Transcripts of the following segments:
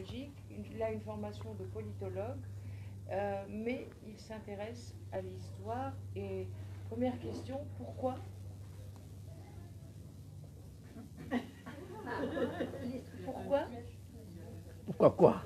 Belgique, il a une formation de politologue, mais il s'intéresse à l'histoire. Et première question, pourquoi? Pourquoi? Pourquoi quoi?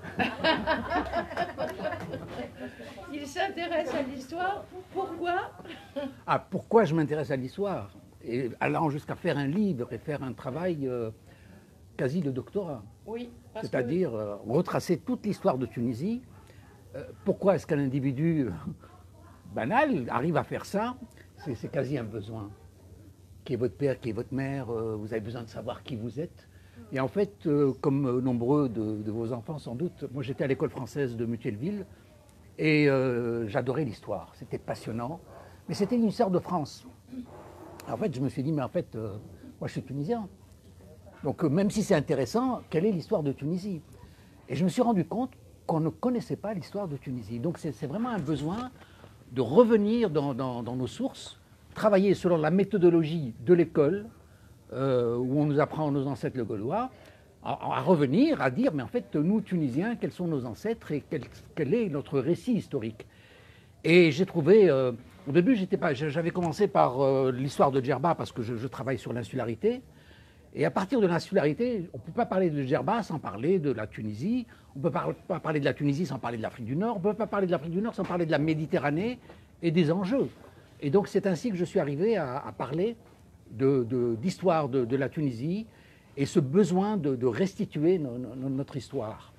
Il s'intéresse à l'histoire, pourquoi? Ah, pourquoi je m'intéresse à l'histoire? Et allant jusqu'à faire un livre et faire un travail quasi de doctorat. Oui, c'est-à-dire retracer toute l'histoire de Tunisie. Pourquoi est-ce qu'un individu banal arrive à faire ça? C'est quasi un besoin. Qui est votre père, qui est votre mère, vous avez besoin de savoir qui vous êtes. Et en fait, comme nombreux de vos enfants sans doute, moi j'étais à l'école française de Mutielleville et j'adorais l'histoire. C'était passionnant, mais c'était une histoire de France. En fait, je me suis dit, mais en fait, moi je suis tunisien. Donc même si c'est intéressant, quelle est l'histoire de Tunisie? Et je me suis rendu compte qu'on ne connaissait pas l'histoire de Tunisie. Donc c'est vraiment un besoin de revenir dans nos sources, travailler selon la méthodologie de l'école, où on nous apprend nos ancêtres le gaulois, à revenir, à dire, mais en fait, nous, Tunisiens, quels sont nos ancêtres et quel est notre récit historique? Et j'ai trouvé, au début, j'avais commencé par l'histoire de Djerba, parce que je travaille sur l'insularité. Et à partir de l'insularité, on ne peut pas parler de Djerba sans parler de la Tunisie, on ne peut pas parler de la Tunisie sans parler de l'Afrique du Nord, on ne peut pas parler de l'Afrique du Nord sans parler de la Méditerranée et des enjeux. Et donc c'est ainsi que je suis arrivé à parler d'histoire de la Tunisie et ce besoin de restituer notre histoire.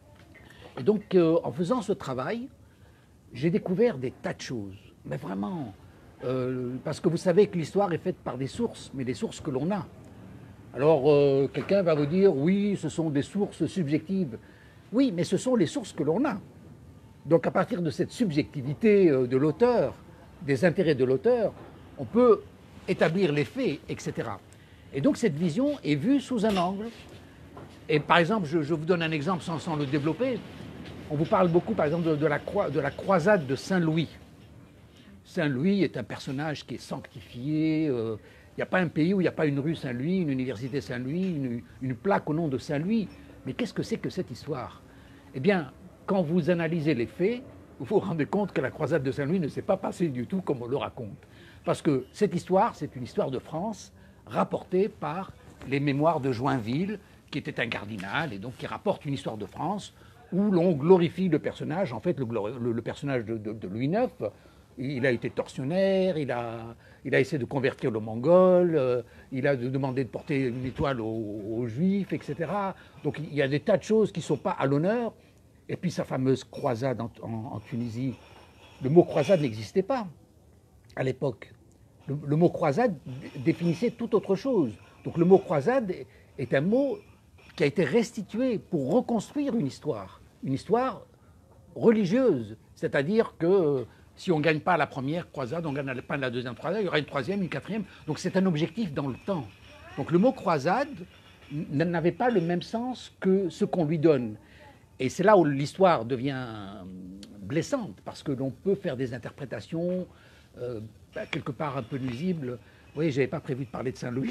Et donc en faisant ce travail, j'ai découvert des tas de choses, mais vraiment, parce que vous savez que l'histoire est faite par des sources, mais des sources que l'on a. Alors, quelqu'un va vous dire, oui, ce sont des sources subjectives. Oui, mais ce sont les sources que l'on a. Donc, à partir de cette subjectivité de l'auteur, des intérêts de l'auteur, on peut établir les faits, etc. Et donc, cette vision est vue sous un angle. Et par exemple, je vous donne un exemple sans le développer. On vous parle beaucoup, par exemple, de la croisade de Saint-Louis. Saint-Louis est un personnage qui est sanctifié. Il n'y a pas un pays où il n'y a pas une rue Saint-Louis, une université Saint-Louis, une plaque au nom de Saint-Louis. Mais qu'est-ce que c'est que cette histoire? Eh bien, quand vous analysez les faits, vous vous rendez compte que la croisade de Saint-Louis ne s'est pas passée du tout comme on le raconte. Parce que cette histoire, c'est une histoire de France rapportée par les mémoires de Joinville, qui était un cardinal, et donc qui rapporte une histoire de France où l'on glorifie le personnage, en fait le personnage de Louis IX. Il a été tortionnaire, il a essayé de convertir le Mongol, il a demandé de porter une étoile aux Juifs, etc. Donc il y a des tas de choses qui ne sont pas à l'honneur. Et puis sa fameuse croisade en Tunisie, le mot croisade n'existait pas à l'époque. Le mot croisade définissait tout autre chose. Donc le mot croisade est un mot qui a été restitué pour reconstruire une histoire religieuse. C'est-à-dire que si on ne gagne pas la première croisade, on ne gagne pas la deuxième croisade, il y aura une troisième, une quatrième. Donc c'est un objectif dans le temps. Donc le mot croisade n'avait pas le même sens que ce qu'on lui donne. Et c'est là où l'histoire devient blessante, parce que l'on peut faire des interprétations quelque part un peu nuisibles. Oui, je n'avais pas prévu de parler de Saint-Louis.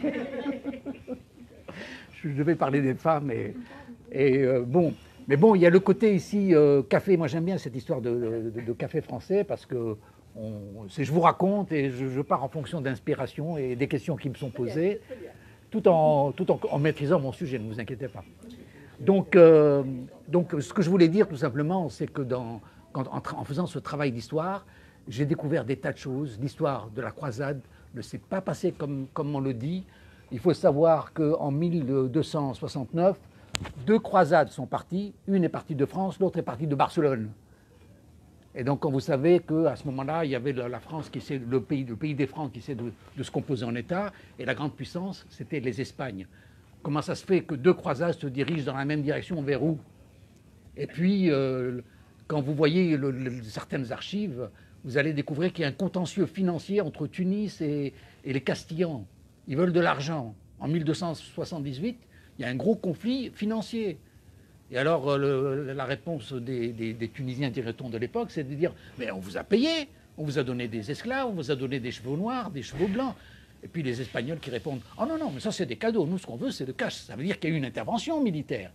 Je devais parler des femmes. Bon. Mais bon, il y a le côté ici café. Moi, j'aime bien cette histoire de café français parce que je vous raconte et je pars en fonction d'inspiration et des questions qui me sont posées, tout en maîtrisant mon sujet, ne vous inquiétez pas. Donc, ce que je voulais dire tout simplement, c'est que en faisant ce travail d'histoire, j'ai découvert des tas de choses. L'histoire de la croisade ne s'est pas passée comme on le dit. Il faut savoir qu'en 1269, 2 croisades sont parties. Une est partie de France, l'autre est partie de Barcelone. Et donc, quand vous savez qu'à ce moment-là, il y avait la France, le pays des Francs qui essaie de se composer en État, et la grande puissance, c'était les Espagnes. Comment ça se fait que 2 croisades se dirigent dans la même direction, vers où? Et puis, quand vous voyez certaines archives, vous allez découvrir qu'il y a un contentieux financier entre Tunis et les Castillans. Ils veulent de l'argent. En 1278, il y a un gros conflit financier. Et alors, la réponse des Tunisiens, dirait-on, de l'époque, c'est de dire « Mais on vous a payé, on vous a donné des esclaves, on vous a donné des chevaux noirs, des chevaux blancs. » Et puis les Espagnols qui répondent « Oh non, non, mais ça c'est des cadeaux, nous ce qu'on veut c'est de cash. » Ça veut dire qu'il y a eu une intervention militaire.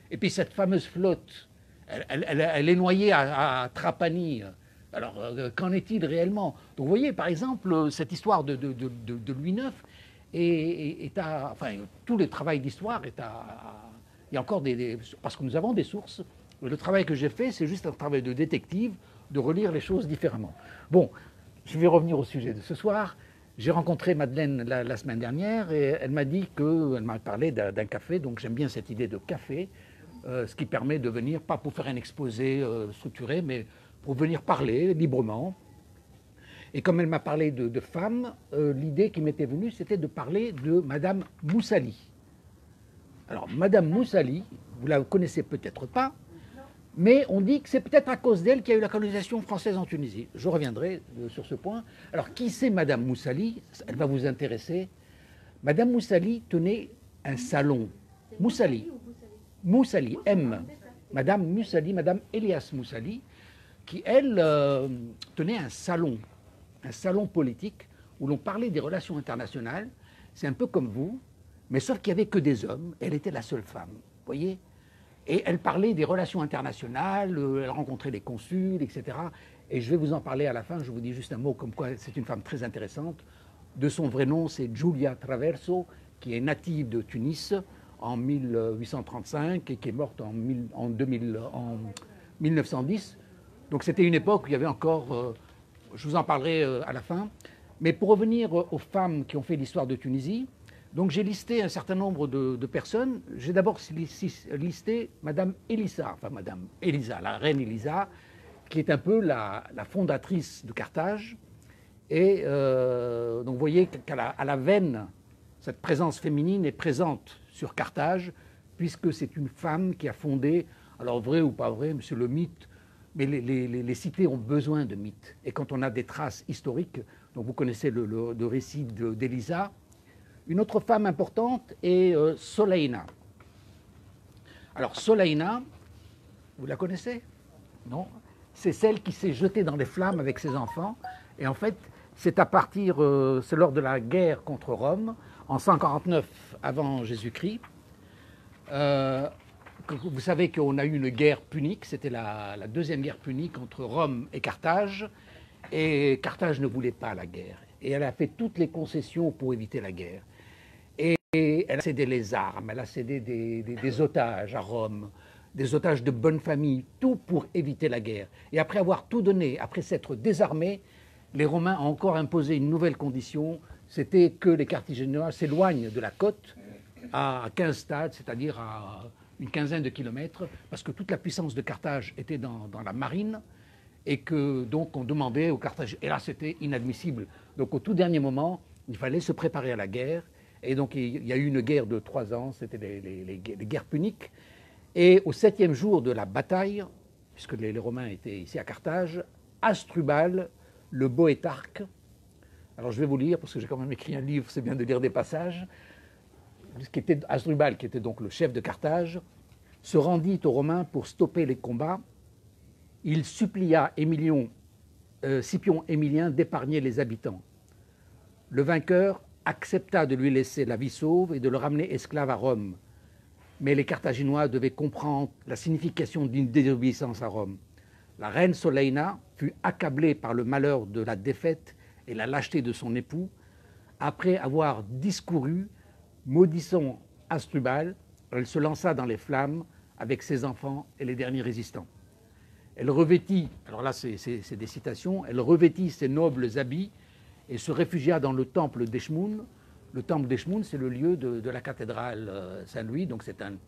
Et puis cette fameuse flotte, elle est noyée à Trapani. Alors, qu'en est-il réellement? Donc, vous voyez, par exemple, cette histoire de Louis IX enfin, tout le travail d'histoire est à... Il y a encore parce que nous avons des sources. Le travail que j'ai fait, c'est juste un travail de détective, de relire les choses différemment. Bon, je vais revenir au sujet de ce soir. J'ai rencontré Madeleine la semaine dernière et elle m'a dit elle m'a parlé d'un café, donc j'aime bien cette idée de café, ce qui permet de venir, pas pour faire un exposé structuré, mais pour venir parler librement. Et comme elle m'a parlé de femmes, l'idée qui m'était venue, c'était de parler de Madame Moussali. Alors, Madame Moussali, vous la connaissez peut-être pas, mais on dit que c'est peut-être à cause d'elle qu'il y a eu la colonisation française en Tunisie. Je reviendrai sur ce point. Alors, qui c'est Madame Moussali? Elle va vous intéresser. Madame Moussali tenait un salon. Moussali. Moussali, M. Madame Moussali, Madame Elias Moussali, qui, elle, tenait un salon politique où l'on parlait des relations internationales. C'est un peu comme vous, mais sauf qu'il n'y avait que des hommes. Elle était la seule femme, vous voyez. Et elle parlait des relations internationales, elle rencontrait les consuls, etc. Et je vais vous en parler à la fin, je vous dis juste un mot comme quoi c'est une femme très intéressante. De son vrai nom, c'est Giulia Traverso, qui est native de Tunis en 1835 et qui est morte en 1910. Donc c'était une époque où il y avait encore... je vous en parlerai à la fin. Mais pour revenir aux femmes qui ont fait l'histoire de Tunisie, donc j'ai listé un certain nombre de personnes. J'ai d'abord listé Madame Elisa, enfin Madame Elisa, la reine Elisa, qui est un peu la fondatrice de Carthage. Et donc vous voyez qu'à la veine, cette présence féminine est présente sur Carthage, puisque c'est une femme qui a fondé, alors vrai ou pas vrai, c'est le mythe, mais les cités ont besoin de mythes. Et quand on a des traces historiques, donc vous connaissez le récit d'Elisa. Une autre femme importante est Soleina. Alors Soleina, vous la connaissez? Non? C'est celle qui s'est jetée dans les flammes avec ses enfants. Et en fait, c'est c'est lors de la guerre contre Rome, en 149 avant Jésus-Christ. Vous savez qu'on a eu une guerre punique, c'était la deuxième guerre punique entre Rome et Carthage. Et Carthage ne voulait pas la guerre. Et elle a fait toutes les concessions pour éviter la guerre. Et elle a cédé les armes, elle a cédé des otages à Rome, des otages de bonne famille, tout pour éviter la guerre. Et après avoir tout donné, après s'être désarmés, les Romains ont encore imposé une nouvelle condition, c'était que les Carthaginois s'éloignent de la côte à 15 stades, c'est-à-dire à une quinzaine de kilomètres, parce que toute la puissance de Carthage était dans la marine, et que donc on demandait aux Carthaginois, et là c'était inadmissible. Donc au tout dernier moment, il fallait se préparer à la guerre. Et donc, il y a eu une guerre de 3 ans, c'était les guerres puniques. Et au 7e jour de la bataille, puisque les Romains étaient ici à Carthage, Hasdrubal, le Boétarque, alors je vais vous lire, parce que j'ai quand même écrit un livre, c'est bien de lire des passages, Hasdrubal, qui était donc le chef de Carthage, se rendit aux Romains pour stopper les combats. Il supplia Scipion Émilien d'épargner les habitants. Le vainqueur accepta de lui laisser la vie sauve et de le ramener esclave à Rome. Mais les Carthaginois devaient comprendre la signification d'une désobéissance à Rome. La reine Soleina fut accablée par le malheur de la défaite et la lâcheté de son époux. Après avoir discouru, maudissant Hasdrubal, elle se lança dans les flammes avec ses enfants et les derniers résistants. Elle revêtit, alors là c'est des citations, elle revêtit ses nobles habits et se réfugia dans le temple d'Eshmoun. Le temple d'Eshmoun, c'est le lieu de la cathédrale Saint-Louis, donc c'est un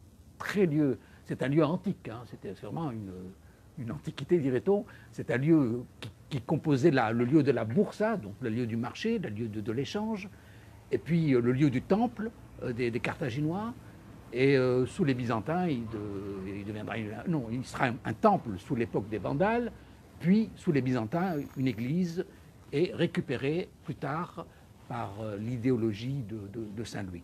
lieu antique, hein, c'est vraiment une antiquité, dirait-on. C'est un lieu qui composait le lieu de la boursa, donc le lieu du marché, le lieu de l'échange, et puis le lieu du temple des Carthaginois. Et sous les Byzantins, il sera un temple sous l'époque des Vandales, puis sous les Byzantins, une église, et récupérée plus tard par l'idéologie de Saint-Louis.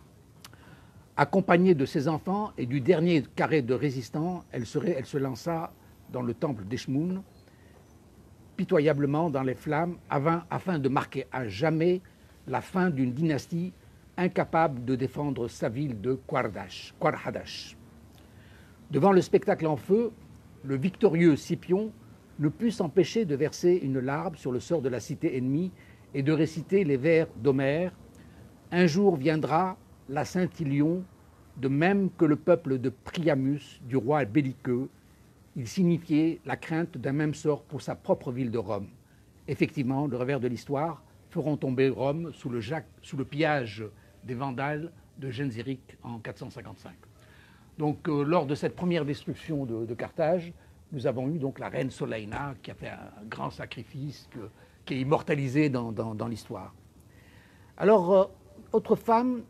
Accompagnée de ses enfants et du dernier carré de résistants, elle se lança dans le temple d'Eshmoun, pitoyablement dans les flammes, afin de marquer à jamais la fin d'une dynastie incapable de défendre sa ville de Qarhadash. Devant le spectacle en feu, le victorieux Scipion ne put s'empêcher de verser une larme sur le sort de la cité ennemie et de réciter les vers d'Homère. « Un jour viendra la Saint-Ilion, de même que le peuple de Priamus, du roi belliqueux. Il signifiait la crainte d'un même sort pour sa propre ville de Rome. » Effectivement, le revers de l'histoire feront tomber Rome sous le pillage des Vandales de Genséric en 455. Donc, lors de cette première destruction de Carthage, nous avons eu donc la reine Soleina qui a fait un grand sacrifice qui est immortalisé dans l'histoire. Alors, autre femme,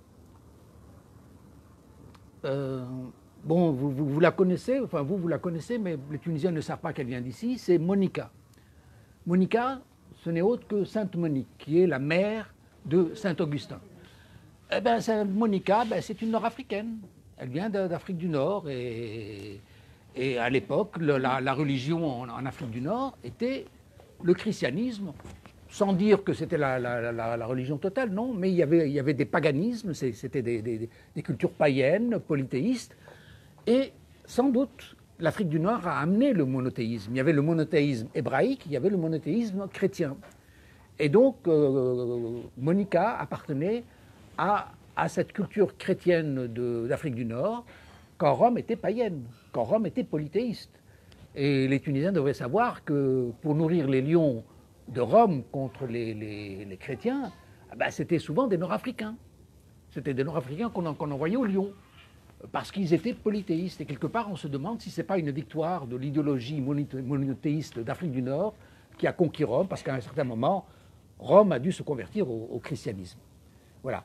bon, vous la connaissez, enfin vous la connaissez, mais les Tunisiens ne savent pas qu'elle vient d'ici, c'est Monica. Monica, ce n'est autre que Sainte Monique, qui est la mère de Saint Augustin. Eh bien, Monica, c'est une Nord-Africaine. Elle vient d'Afrique du Nord et à l'époque, la religion en Afrique du Nord était le christianisme, sans dire que c'était la religion totale, non, mais il y avait des paganismes, c'était des cultures païennes, polythéistes, et sans doute l'Afrique du Nord a amené le monothéisme. Il y avait le monothéisme hébraïque, il y avait le monothéisme chrétien. Et donc, Monica appartenait à cette culture chrétienne d'Afrique du Nord, quand Rome était païenne, quand Rome était polythéiste. Et les Tunisiens devraient savoir que pour nourrir les lions de Rome contre les chrétiens, c'était souvent des Nord-Africains. C'était des Nord-Africains qu'on envoyait aux lions, parce qu'ils étaient polythéistes. Et quelque part, on se demande si ce n'est pas une victoire de l'idéologie monothéiste d'Afrique du Nord qui a conquis Rome, parce qu'à un certain moment, Rome a dû se convertir au christianisme. Voilà.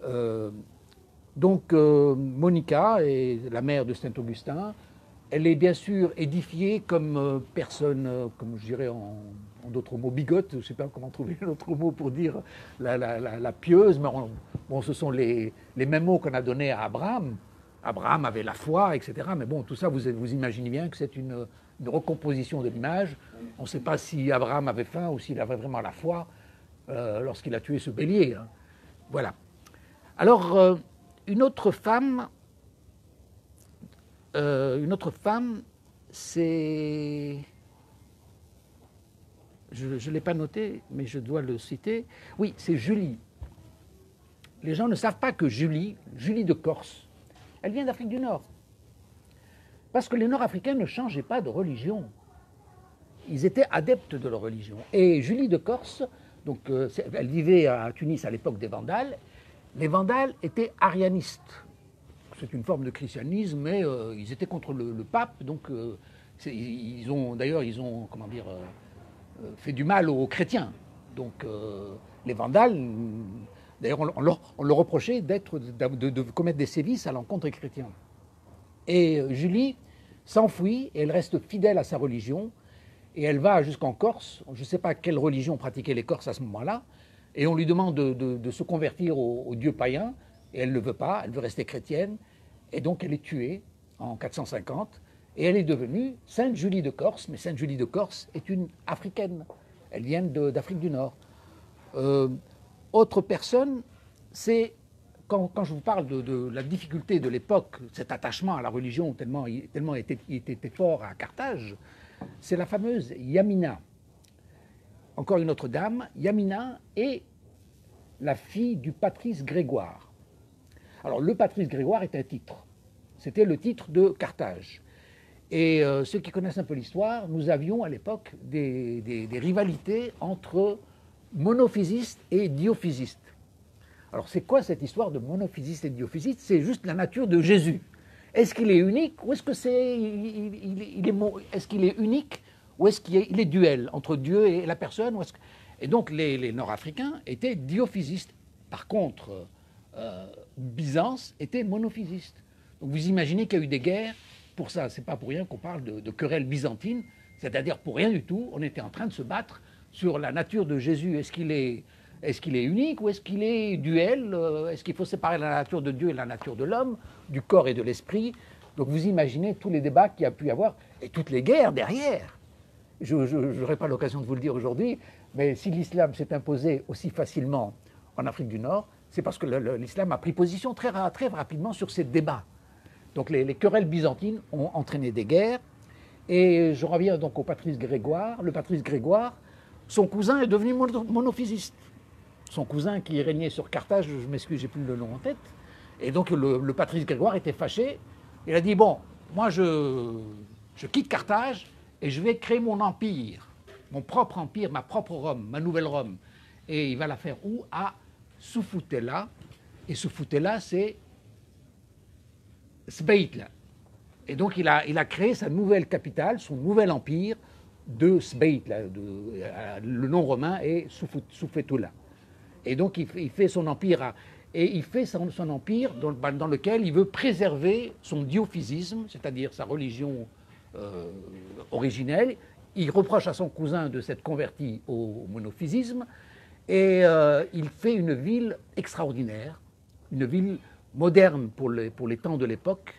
Donc, Monica est la mère de Saint-Augustin. Elle est bien sûr édifiée comme personne, comme je dirais en d'autres mots, bigote, je ne sais pas comment trouver l'autre mot pour dire la pieuse, mais bon, ce sont les mêmes mots qu'on a donnés à Abraham. Abraham avait la foi, etc. Mais bon, tout ça, vous imaginez bien que c'est une recomposition de l'image. On ne sait pas si Abraham avait faim ou s'il avait vraiment la foi lorsqu'il a tué ce bélier. Hein. Voilà. Alors, une autre femme, c'est... Je ne l'ai pas noté, mais je dois le citer. Oui, c'est Julie. Les gens ne savent pas que Julie de Corse, elle vient d'Afrique du Nord. Parce que les Nord-Africains ne changeaient pas de religion. Ils étaient adeptes de leur religion. Et Julie de Corse, donc, elle vivait à Tunis à l'époque des Vandales. Les Vandales étaient arianistes. C'est une forme de christianisme, mais ils étaient contre le pape. Donc, ils ont comment dire, fait du mal aux chrétiens. Donc, les Vandales, d'ailleurs, on leur reprochait de commettre des sévices à l'encontre des chrétiens. Et Julie s'enfuit et elle reste fidèle à sa religion. Et elle va jusqu'en Corse. Je ne sais pas quelle religion pratiquaient les Corses à ce moment-là. Et on lui demande de se convertir au dieu païen. Et elle ne le veut pas, elle veut rester chrétienne. Et donc elle est tuée en 450. Et elle est devenue Sainte Julie de Corse. Mais Sainte Julie de Corse est une africaine. Elle vient d'Afrique du Nord. Autre personne, c'est quand je vous parle de la difficulté de l'époque, cet attachement à la religion tellement il était fort à Carthage, c'est la fameuse Yamina. Encore une autre dame, Yamina est la fille du patrice Grégoire. Alors, le patrice Grégoire est un titre. C'était le titre de Carthage. Et ceux qui connaissent un peu l'histoire, nous avions à l'époque des rivalités entre monophysistes et diophysistes. Alors, c'est quoi cette histoire de monophysiste et diophysiste? C'est juste la nature de Jésus. Est-ce qu'il est unique ou est-ce qu'il est unique ou est-ce qu'il est duel entre Dieu et la personne? Et donc les Nord-Africains étaient diophysistes. Par contre, Byzance était monophysiste. Donc vous imaginez qu'il y a eu des guerres pour ça. C'est pas pour rien qu'on parle de querelle byzantine, c'est-à-dire pour rien du tout. On était en train de se battre sur la nature de Jésus. Est-ce qu'il est unique ou est-ce qu'il est duel? Est-ce qu'il faut séparer la nature de Dieu et la nature de l'homme, du corps et de l'esprit? Donc vous imaginez tous les débats qu'il y a pu y avoir et toutes les guerres derrière. Je n'aurai pas l'occasion de vous le dire aujourd'hui, mais si l'islam s'est imposé aussi facilement en Afrique du Nord, c'est parce que l'islam a pris position très rapidement sur ces débats. Donc les querelles byzantines ont entraîné des guerres. Et je reviens donc au patrice Grégoire. Le patrice Grégoire, son cousin est devenu monophysiste. Son cousin qui régnait sur Carthage, je m'excuse, j'ai plus le nom en tête. Et donc le patrice Grégoire était fâché. Il a dit, bon, moi je quitte Carthage et je vais créer mon empire, mon propre empire, ma propre Rome, ma nouvelle Rome. Et il va la faire où? À Soufoutéla. Et Soufoutéla, c'est Sbeïtla. Et donc il a créé sa nouvelle capitale, son nouvel empire de Sbeïtla. Le nom romain est Soufétoula. Et donc il fait son empire, et il fait son empire dans lequel il veut préserver son diophysisme, c'est-à-dire sa religion originelle. Il reproche à son cousin de s'être converti au monophysisme, et il fait une ville extraordinaire, une ville moderne pour les temps de l'époque,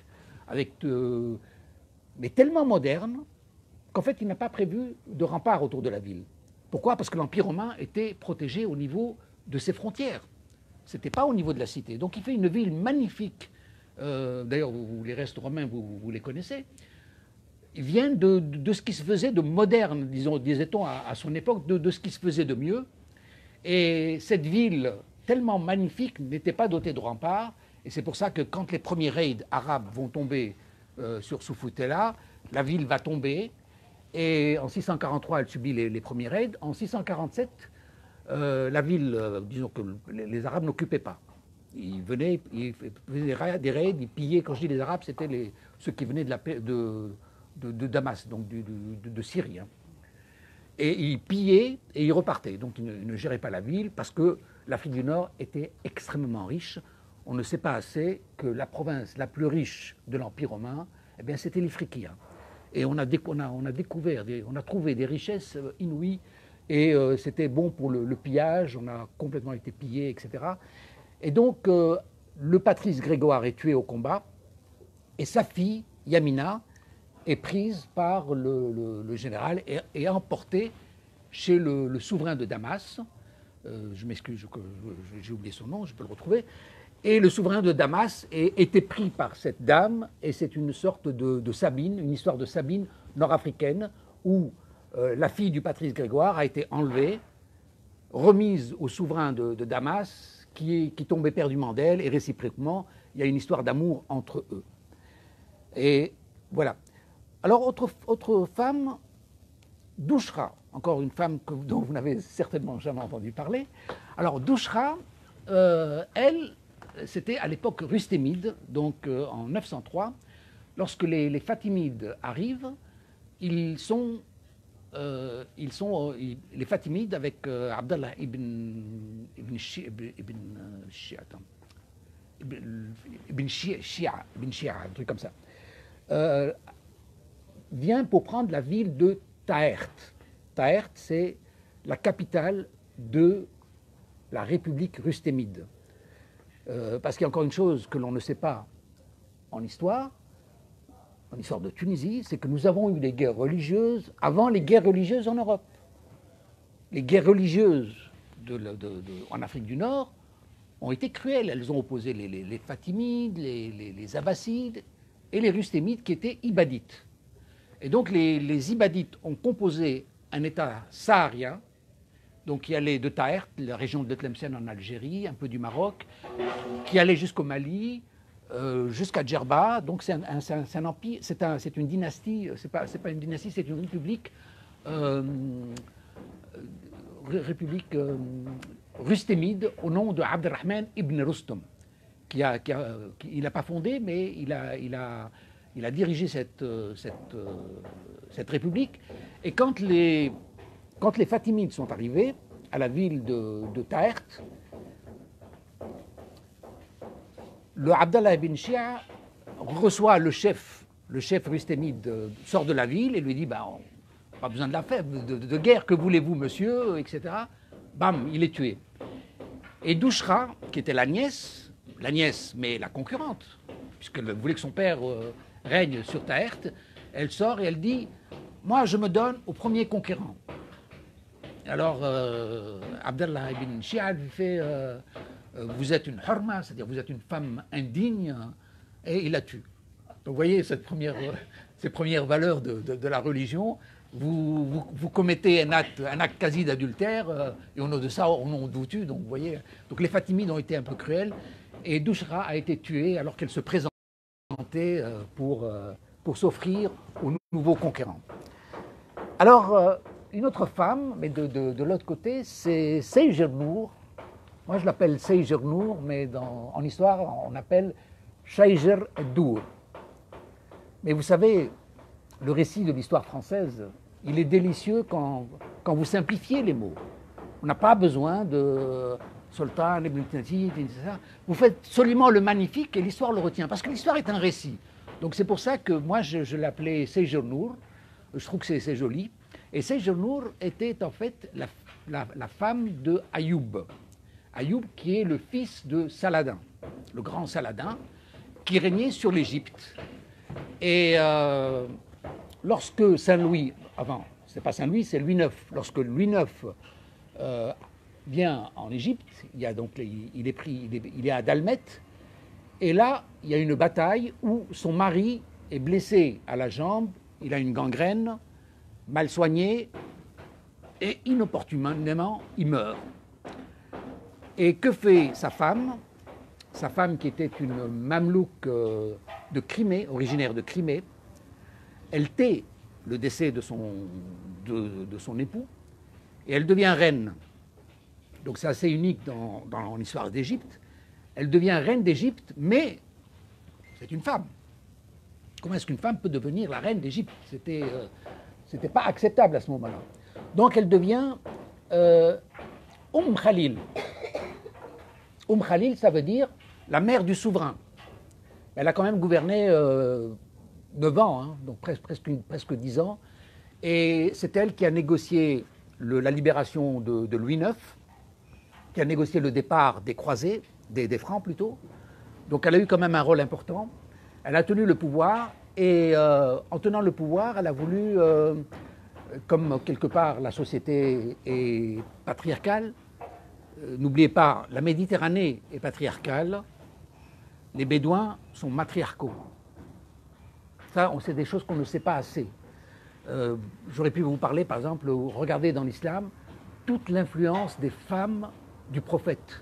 mais tellement moderne qu'en fait il n'a pas prévu de rempart autour de la ville. Pourquoi? Parce que l'Empire romain était protégé au niveau de ses frontières. Ce n'était pas au niveau de la cité. Donc il fait une ville magnifique. D'ailleurs, les restes romains, vous les connaissez. Ils viennent de ce qui se faisait de moderne, disait-on, à son époque, de ce qui se faisait de mieux. Et cette ville, tellement magnifique, n'était pas dotée de remparts. Et c'est pour ça que quand les premiers raids arabes vont tomber sur Soufoutéla, la ville va tomber. Et en 643, elle subit les premiers raids. En 647, la ville, disons que les Arabes n'occupaient pas. Ils venaient, ils faisaient des raids, ils pillaient. Quand je dis les Arabes, c'était ceux qui venaient de Damas, donc de Syrie. Hein. Et ils pillaient et ils repartaient. Donc ils ne géraient pas la ville parce que l'Afrique du Nord était extrêmement riche. On ne sait pas assez que la province la plus riche de l'Empire romain, eh bien, c'était l'Ifriqiya. Et on a trouvé des richesses inouïes. Et c'était bon pour le pillage, on a complètement été pillés, etc. Et donc, le patrice Grégoire est tué au combat, et sa fille, Yamina, est prise par le général et emportée chez le souverain de Damas. Je m'excuse, j'ai oublié son nom, je peux le retrouver. Et le souverain de Damas était pris par cette dame, et c'est une sorte de Sabine, une histoire de Sabine nord-africaine, où la fille du patrice Grégoire a été enlevée, remise au souverain de Damas, qui tombe éperdument d'elle, et réciproquement, il y a une histoire d'amour entre eux. Et voilà. Alors, autre femme, Douchra, encore une femme dont vous n'avez certainement jamais entendu parler. Alors, Douchra, elle, c'était à l'époque rustémide, donc en 903, lorsque les Fatimides arrivent, les Fatimides avec Abdallah ibn Shia, un truc comme ça, vient pour prendre la ville de Taert. Taert, c'est la capitale de la République rustémide. Parce qu'il y a encore une chose que l'on ne sait pas en histoire de Tunisie, c'est que nous avons eu des guerres religieuses avant les guerres religieuses en Europe. Les guerres religieuses en Afrique du Nord ont été cruelles. Elles ont opposé les Fatimides, les Abbassides et les Rustémides qui étaient Ibadites. Et donc les Ibadites ont composé un État saharien, donc qui allait de Taert, la région de Tlemcen en Algérie, un peu du Maroc, qui allait jusqu'au Mali, jusqu'à Djerba. Donc c'est un empire, c'est une dynastie, c'est pas une dynastie, c'est une république, rustémide au nom de Abdelrahman ibn Rustum, il n'a pas fondé, mais il a dirigé cette république. Et quand les Fatimides sont arrivés à la ville de Taert, le Abdallah ibn Shia reçoit le chef rustémide, sort de la ville et lui dit pas besoin de guerre, que voulez-vous, monsieur, etc. Bam, il est tué. Et Douchra, qui était la nièce, mais la concurrente, puisqu'elle voulait que son père règne sur Taert, elle sort et elle dit: moi, je me donne au premier conquérant. Alors, Abdallah ibn Shia lui fait vous êtes une hurma, c'est-à-dire vous êtes une femme indigne, et il la tue. Donc vous voyez, ces premières valeurs de la religion, vous commettez un acte quasi d'adultère, et au nom de ça, on vous tue. Donc vous voyez, donc les Fatimides ont été un peu cruels, et Douchra a été tuée alors qu'elle se présentait pour s'offrir aux nouveaux conquérants. Alors, une autre femme, mais de l'autre côté, c'est Seyger Nour. Moi, je l'appelle Seyger Nour, mais en histoire, on appelle Seyger Dour. Mais vous savez, le récit de l'histoire française, il est délicieux quand vous simplifiez les mots. On n'a pas besoin de Sultan, Ibn Tati, etc. Vous faites seulement le magnifique et l'histoire le retient. Parce que l'histoire est un récit. Donc c'est pour ça que moi, je l'appelais Seyger Nour. Je trouve que c'est joli. Et Seyger Nour était en fait la femme de Ayoub. Ayoub qui est le fils de Saladin, le grand Saladin, qui régnait sur l'Égypte. Et lorsque Saint-Louis, avant, c'est pas Saint-Louis, c'est Louis IX, lorsque Louis IX vient en Égypte, il est à Dalmet, et là, il y a une bataille où son mari est blessé à la jambe, il a une gangrène, mal soigné, et inopportunément, il meurt. Et que fait sa femme? Sa femme, qui était une mamelouk de Crimée, originaire de Crimée, elle tait le décès de son époux et elle devient reine. Donc c'est assez unique dans l'histoire d'Égypte. Elle devient reine d'Égypte, mais c'est une femme. Comment est-ce qu'une femme peut devenir la reine d'Égypte? C'était pas acceptable à ce moment-là. Donc elle devient Khalil. Khalil, ça veut dire la mère du souverain. Elle a quand même gouverné 9 ans, hein, donc presque 10 ans. Et c'est elle qui a négocié la libération de Louis IX, qui a négocié le départ des croisés, des Francs plutôt. Donc elle a eu quand même un rôle important. Elle a tenu le pouvoir et en tenant le pouvoir, elle a voulu, comme quelque part la société est patriarcale, n'oubliez pas, la Méditerranée est patriarcale, les Bédouins sont matriarcaux. Ça, c'est des choses qu'on ne sait pas assez. J'aurais pu vous parler, par exemple, regardez dans l'islam, toute l'influence des femmes du prophète.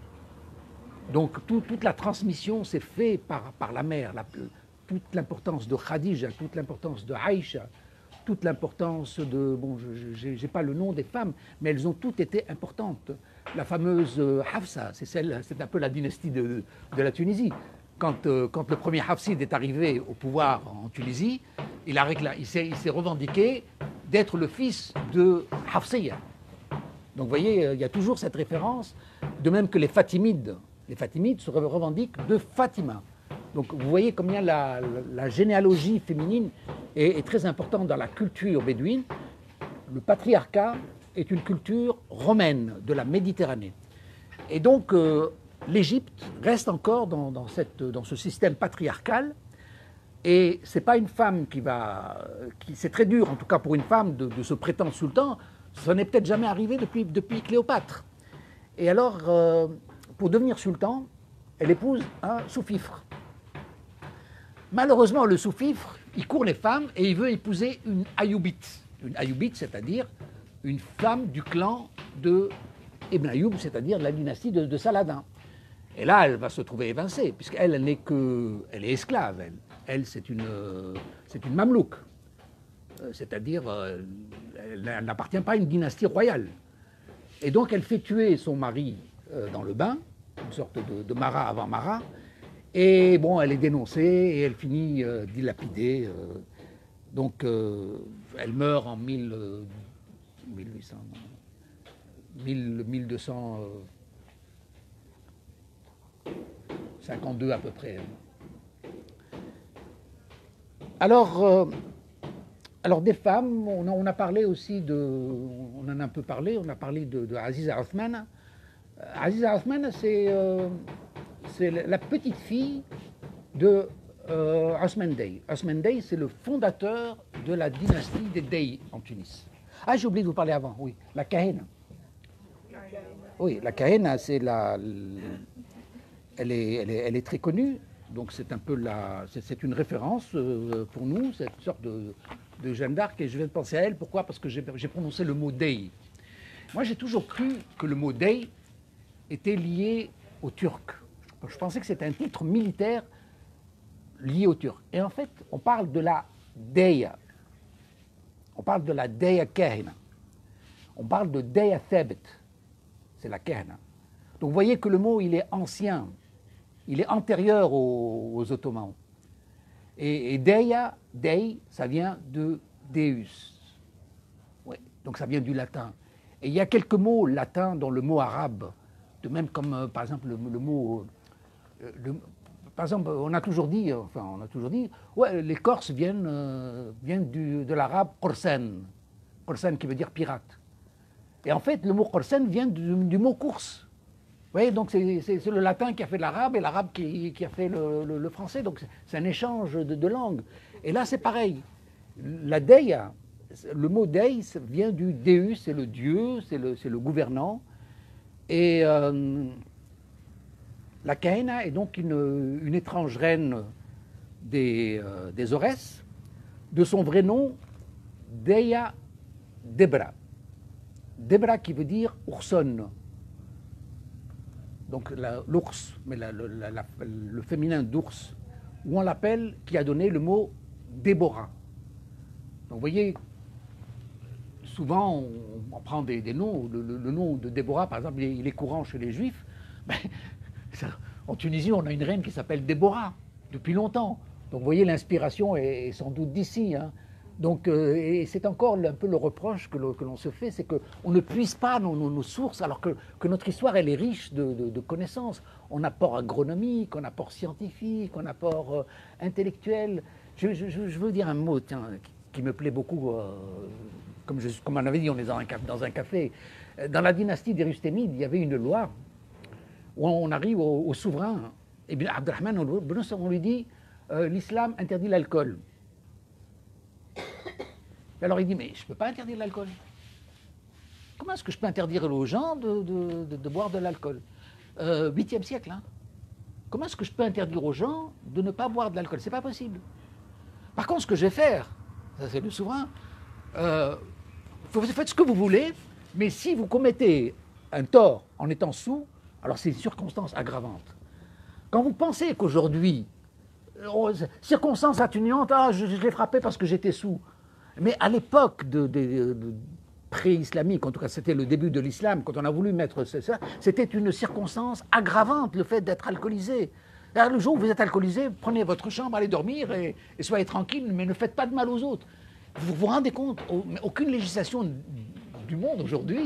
Donc toute la transmission s'est faite par la mère, toute l'importance de Khadija, toute l'importance de Aïcha, toute l'importance de... Bon, je n'ai pas le nom des femmes, mais elles ont toutes été importantes. La fameuse Hafsa, c'est un peu la dynastie de la Tunisie. Quand le premier Hafsid est arrivé au pouvoir en Tunisie, il s'est revendiqué d'être le fils de Hafsiya. Donc vous voyez, il y a toujours cette référence, de même que les Fatimides se revendiquent de Fatima. Donc vous voyez combien la généalogie féminine est très importante dans la culture bédouine. Le patriarcat est une culture romaine de la Méditerranée. Et donc l'Égypte reste encore dans ce système patriarcal. Et ce n'est pas une femme c'est très dur, en tout cas pour une femme, de se prétendre sultan. Ça n'est peut-être jamais arrivé depuis Cléopâtre. Et alors, pour devenir sultan, elle épouse un sous-fifre. Malheureusement, le sous-fifre, il court les femmes et il veut épouser une Ayoubite. Une Ayoubite, c'est-à-dire une femme du clan de Ibn Ayoub, c'est-à-dire de la dynastie de Saladin. Et là, elle va se trouver évincée, puisqu'elle elle est esclave. Elle c'est une mamelouk. C'est-à-dire, elle n'appartient pas à une dynastie royale. Et donc, elle fait tuer son mari dans le bain, une sorte de Marat avant Marat. Et bon, elle est dénoncée et elle finit dilapidée. Donc, elle meurt en 1252 à peu près. Alors des femmes, on a parlé aussi on en a un peu parlé, on a parlé de Aziza Othman. Aziza Othman, c'est la petite fille de Osman Dey. Osman Dey, c'est le fondateur de la dynastie des Dey en Tunis. Ah, j'ai oublié de vous parler avant, oui, la Kahena. Oui, la Kahena, elle est très connue. Donc c'est un peu c'est une référence pour nous, cette sorte de Jeanne d'Arc, et je viens de penser à elle. Pourquoi? Parce que j'ai prononcé le mot Dey. Moi, j'ai toujours cru que le mot Dey était lié aux Turcs. Je pensais que c'était un titre militaire lié aux Turcs. Et en fait, on parle de la Deya. On parle de la Deya Kahina. On parle de Deya Thabit. C'est la Kahina. Donc vous voyez que le mot, il est ancien. Il est antérieur aux Ottomans. Et Deya, Dey, ça vient de Deus. Ouais, donc ça vient du latin. Et il y a quelques mots latins dans le mot arabe, de même comme par exemple le mot. Par exemple, on a toujours dit, ouais, les Corses viennent de l'arabe Qorsen, Qorsen qui veut dire pirate. Et en fait, le mot Qorsen vient du mot course. Vous voyez, donc c'est le latin qui a fait l'arabe et l'arabe qui a fait le français. Donc c'est un échange de langues. Et là, c'est pareil. La Deya, le mot Dey vient du Deus, c'est le Dieu, c'est le gouvernant. Et la Kahina est donc une étrange reine des Aurès, de son vrai nom, Deya Debra. Debra qui veut dire oursonne. Donc l'ours, mais le féminin d'ours, où on l'appelle, qui a donné le mot Déborah. Donc vous voyez, souvent on prend des noms, le nom de Déborah par exemple, il est courant chez les Juifs. Mais, en Tunisie, on a une reine qui s'appelle Déborah, depuis longtemps. Donc vous voyez, l'inspiration est sans doute d'ici. Hein. Donc, et c'est encore un peu le reproche que l'on se fait, c'est qu'on ne puise pas nos sources, alors que notre histoire, elle est riche de connaissances. On apport agronomique, on apport scientifique, on apport intellectuel. Je veux dire un mot qui me plaît beaucoup, comme on avait dit, on est dans un café. Dans la dynastie des Rustémides, il y avait une loi où on arrive au souverain. Et bien, Abdelrahman, on lui dit l'islam interdit l'alcool. Alors il dit, mais je ne peux pas interdire l'alcool. Comment est-ce que je peux interdire aux gens de boire de l'alcool 8e siècle, hein. Comment est-ce que je peux interdire aux gens de ne pas boire de l'alcool? C'est pas possible. Par contre, ce que je vais faire, ça c'est le souverain, vous faites ce que vous voulez, mais si vous commettez un tort en étant sous, alors c'est une circonstance aggravante. Quand vous pensez qu'aujourd'hui, circonstance atténuante, je l'ai frappé parce que j'étais sous. Mais à l'époque de pré-islamique, en tout cas c'était le début de l'islam, quand on a voulu mettre ça, c'était une circonstance aggravante, le fait d'être alcoolisé. Alors, le jour où vous êtes alcoolisé, prenez votre chambre, allez dormir et soyez tranquille, mais ne faites pas de mal aux autres. Vous vous rendez compte, aucune législation du monde aujourd'hui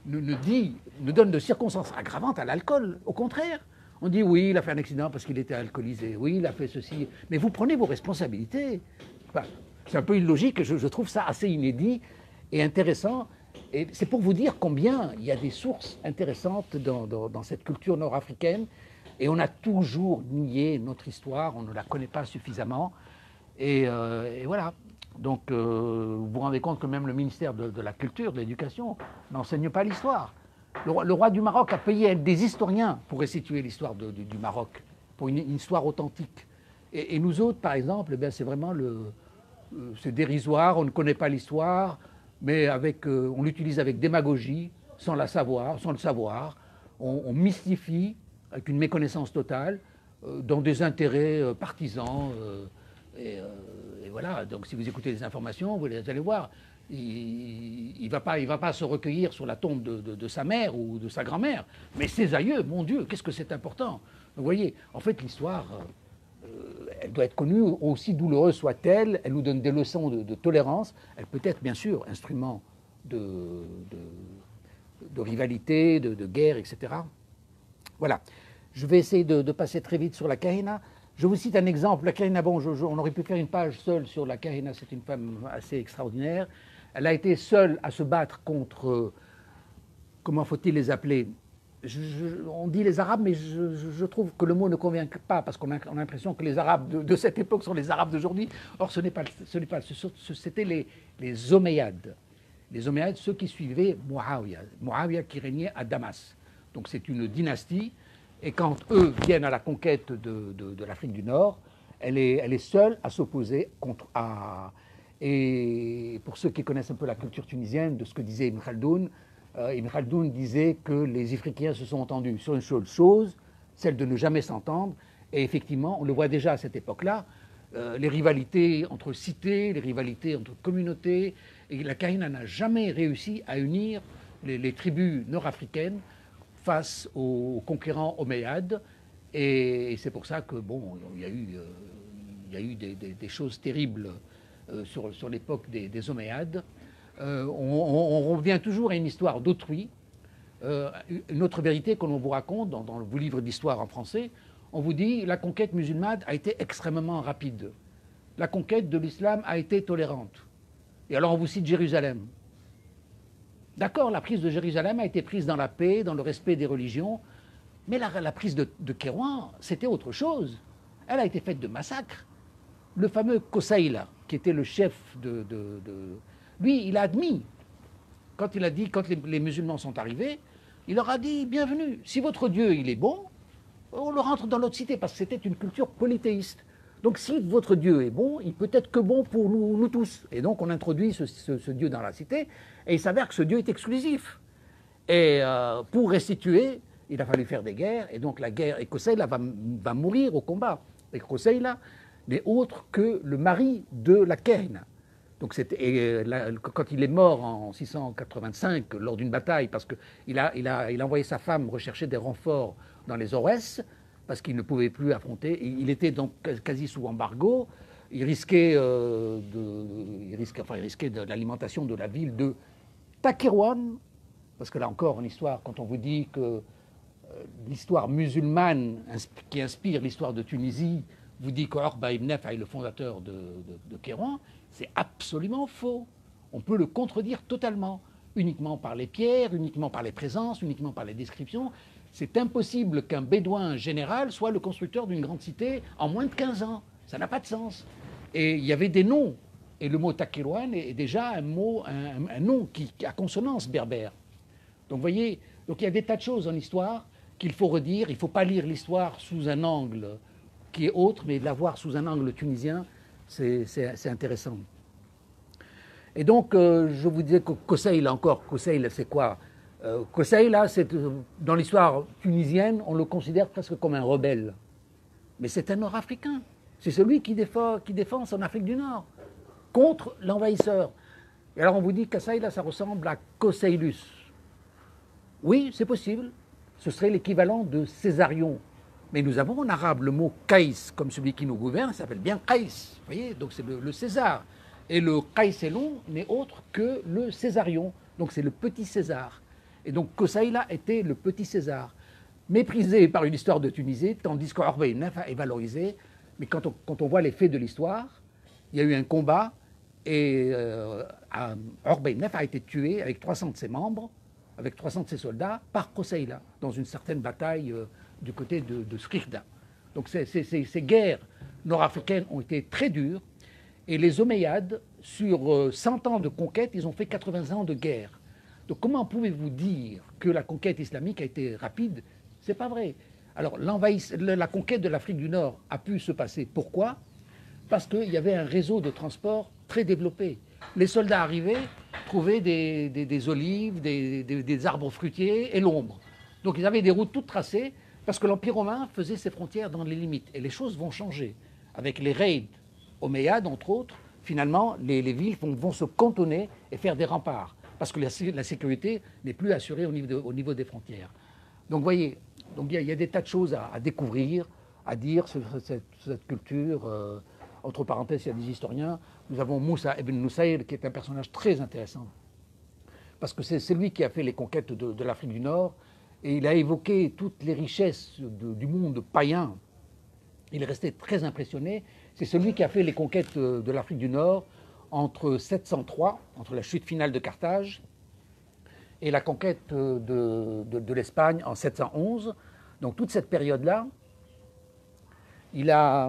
ne donne de circonstances aggravantes à l'alcool. Au contraire, on dit oui, il a fait un accident parce qu'il était alcoolisé, oui, il a fait ceci, mais vous prenez vos responsabilités. Enfin, c'est un peu illogique, je trouve ça assez inédit et intéressant. Et c'est pour vous dire combien il y a des sources intéressantes dans cette culture nord-africaine. Et on a toujours nié notre histoire, on ne la connaît pas suffisamment. Et voilà. Donc vous vous rendez compte que même le ministère de la Culture, de l'Éducation, n'enseigne pas l'histoire. Le roi du Maroc a payé des historiens pour restituer l'histoire du Maroc, pour une histoire authentique. Et nous autres, par exemple, c'est vraiment c'est dérisoire, on ne connaît pas l'histoire, mais on l'utilise avec démagogie, sans le savoir. On mystifie, avec une méconnaissance totale, dans des intérêts partisans. Et voilà, donc si vous écoutez les informations, vous allez voir, il va pas se recueillir sur la tombe de sa mère ou de sa grand-mère, mais ses aïeux, mon Dieu, qu'est-ce que c'est important. Vous voyez, en fait, l'histoire, elle doit être connue, aussi douloureuse soit-elle, elle nous donne des leçons de tolérance, elle peut être bien sûr instrument de rivalité, de guerre, etc. Voilà. Je vais essayer de passer très vite sur la Kahina. Je vous cite un exemple. La Kahina, bon, on aurait pu faire une page seule sur la Kahina, c'est une femme assez extraordinaire. Elle a été seule à se battre contre, comment faut-il les appeler? On dit les Arabes, mais je trouve que le mot ne convient pas, parce qu'on a l'impression que les Arabes de cette époque sont les Arabes d'aujourd'hui. Or, ce n'est pas, c'était les Omeyyades. Les Omeyyades, ceux qui suivaient Muawiyah qui régnait à Damas. Donc c'est une dynastie Et quand eux viennent à la conquête de l'Afrique du Nord, elle est seule à s'opposer contre Et pour ceux qui connaissent un peu la culture tunisienne, de ce que disait Ibn Khaldoun disait que les Ifriqiens se sont entendus sur une seule chose, celle de ne jamais s'entendre. Et effectivement, on le voit déjà à cette époque-là, les rivalités entre cités, les rivalités entre communautés. Et la Kahina n'a jamais réussi à unir les tribus nord-africaines face aux conquérants omeyyades. Et c'est pour ça que, bon, il y a eu des choses terribles sur l'époque des Omeyyades. On revient toujours à une histoire d'autrui. Une autre vérité que l'on vous raconte dans vos livres d'histoire en français, on vous dit la conquête musulmane a été extrêmement rapide. La conquête de l'islam a été tolérante. Et alors on vous cite Jérusalem. D'accord, la prise de Jérusalem a été prise dans la paix, dans le respect des religions, mais la prise de Kérouan, c'était autre chose. Elle a été faite de massacres. Le fameux Kosaïla, qui était le chef lui, il a admis, quand les musulmans sont arrivés, il leur a dit, bienvenue, si votre Dieu, il est bon, on le rentre dans notre cité, parce que c'était une culture polythéiste. Donc si votre Dieu est bon, il peut être que bon pour nous tous. Et donc on introduit ce Dieu dans la cité, et il s'avère que ce Dieu est exclusif. Et pour restituer, il a fallu faire des guerres, et donc la guerre, et Kosaïla va mourir au combat. Et Kosaïla n'est autre que le mari de la Kahina. Donc quand il est mort en 685 lors d'une bataille, parce qu'il a envoyé sa femme rechercher des renforts dans les Aurès, parce qu'il ne pouvait plus affronter, il était donc quasi sous embargo, il risquait de l'alimentation de la ville de Takirouan, parce que là encore en histoire, quand on vous dit que l'histoire musulmane qui inspire l'histoire de Tunisie vous dit qu'Orba ibn Nef est le fondateur de Kérouan, c'est absolument faux. On peut le contredire totalement, uniquement par les pierres, uniquement par les présences, uniquement par les descriptions. C'est impossible qu'un bédouin général soit le constructeur d'une grande cité en moins de 15 ans. Ça n'a pas de sens. Et il y avait des noms. Et le mot Takirouan est déjà un nom qui a consonance berbère. Donc vous voyez, donc il y a des tas de choses en histoire qu'il faut redire. Il ne faut pas lire l'histoire sous un angle qui est autre, mais de la voir sous un angle tunisien, c'est intéressant. Et donc, je vous disais que Kosaïla encore, Kosaïla c'est quoi Kosaïla, dans l'histoire tunisienne, on le considère presque comme un rebelle. Mais c'est un Nord-Africain. C'est celui qui défend son Afrique du Nord contre l'envahisseur. Et alors on vous dit que Kosaïla, ça ressemble à Kosaïlus. Oui, c'est possible. Ce serait l'équivalent de Césarion. Mais nous avons en arabe le mot Kaïs, comme celui qui nous gouverne, s'appelle bien Kaïs. Vous voyez, donc c'est le César. Et le Kaïselon n'est autre que le Césarion. Donc c'est le petit César. Et donc Kosaïla était le petit César, méprisé par une histoire de Tunisie, tandis qu'Orba ibn Nef est valorisé. Mais quand on voit les faits de l'histoire, il y a eu un combat et Orba ibn Nef a été tué avec 300 de ses membres, avec 300 de ses soldats, par Kosaïla, dans une certaine bataille du côté de Srikda. Donc ces guerres nord-africaines ont été très dures, et les Omeyyades, sur 100 ans de conquête, ils ont fait 80 ans de guerre. Donc comment pouvez-vous dire que la conquête islamique a été rapide? C'est pas vrai. Alors la conquête de l'Afrique du Nord a pu se passer. Pourquoi? Parce qu'il y avait un réseau de transport très développé. Les soldats arrivaient, trouvaient des olives, des arbres fruitiers et l'ombre. Donc ils avaient des routes toutes tracées, parce que l'Empire romain faisait ses frontières dans les limites. Et les choses vont changer. Avec les raids omeyyades, entre autres, finalement, les villes vont se cantonner et faire des remparts. Parce que la sécurité n'est plus assurée au niveau des frontières. Donc, vous voyez, il y a des tas de choses à découvrir, à dire sur cette culture. Entre parenthèses, il y a des historiens. Nous avons Moussa ibn Nusayr, qui est un personnage très intéressant. Parce que c'est lui qui a fait les conquêtes de l'Afrique du Nord. Et il a évoqué toutes les richesses du monde païen. Il est resté très impressionné. C'est celui qui a fait les conquêtes de l'Afrique du Nord entre 703, entre la chute finale de Carthage, et la conquête de l'Espagne en 711. Donc toute cette période-là, il a...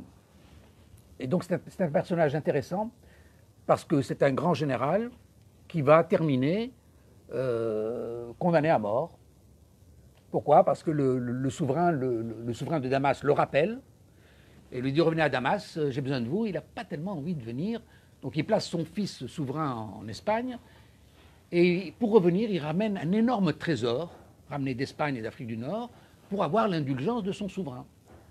Et donc c'est un personnage intéressant, parce que c'est un grand général qui va terminer condamné à mort Pourquoi? Parce que le souverain de Damas le rappelle et lui dit revenez à Damas, j'ai besoin de vous. Il n'a pas tellement envie de venir. Donc il place son fils souverain en Espagne. Et pour revenir, il ramène un énorme trésor, ramené d'Espagne et d'Afrique du Nord, pour avoir l'indulgence de son souverain.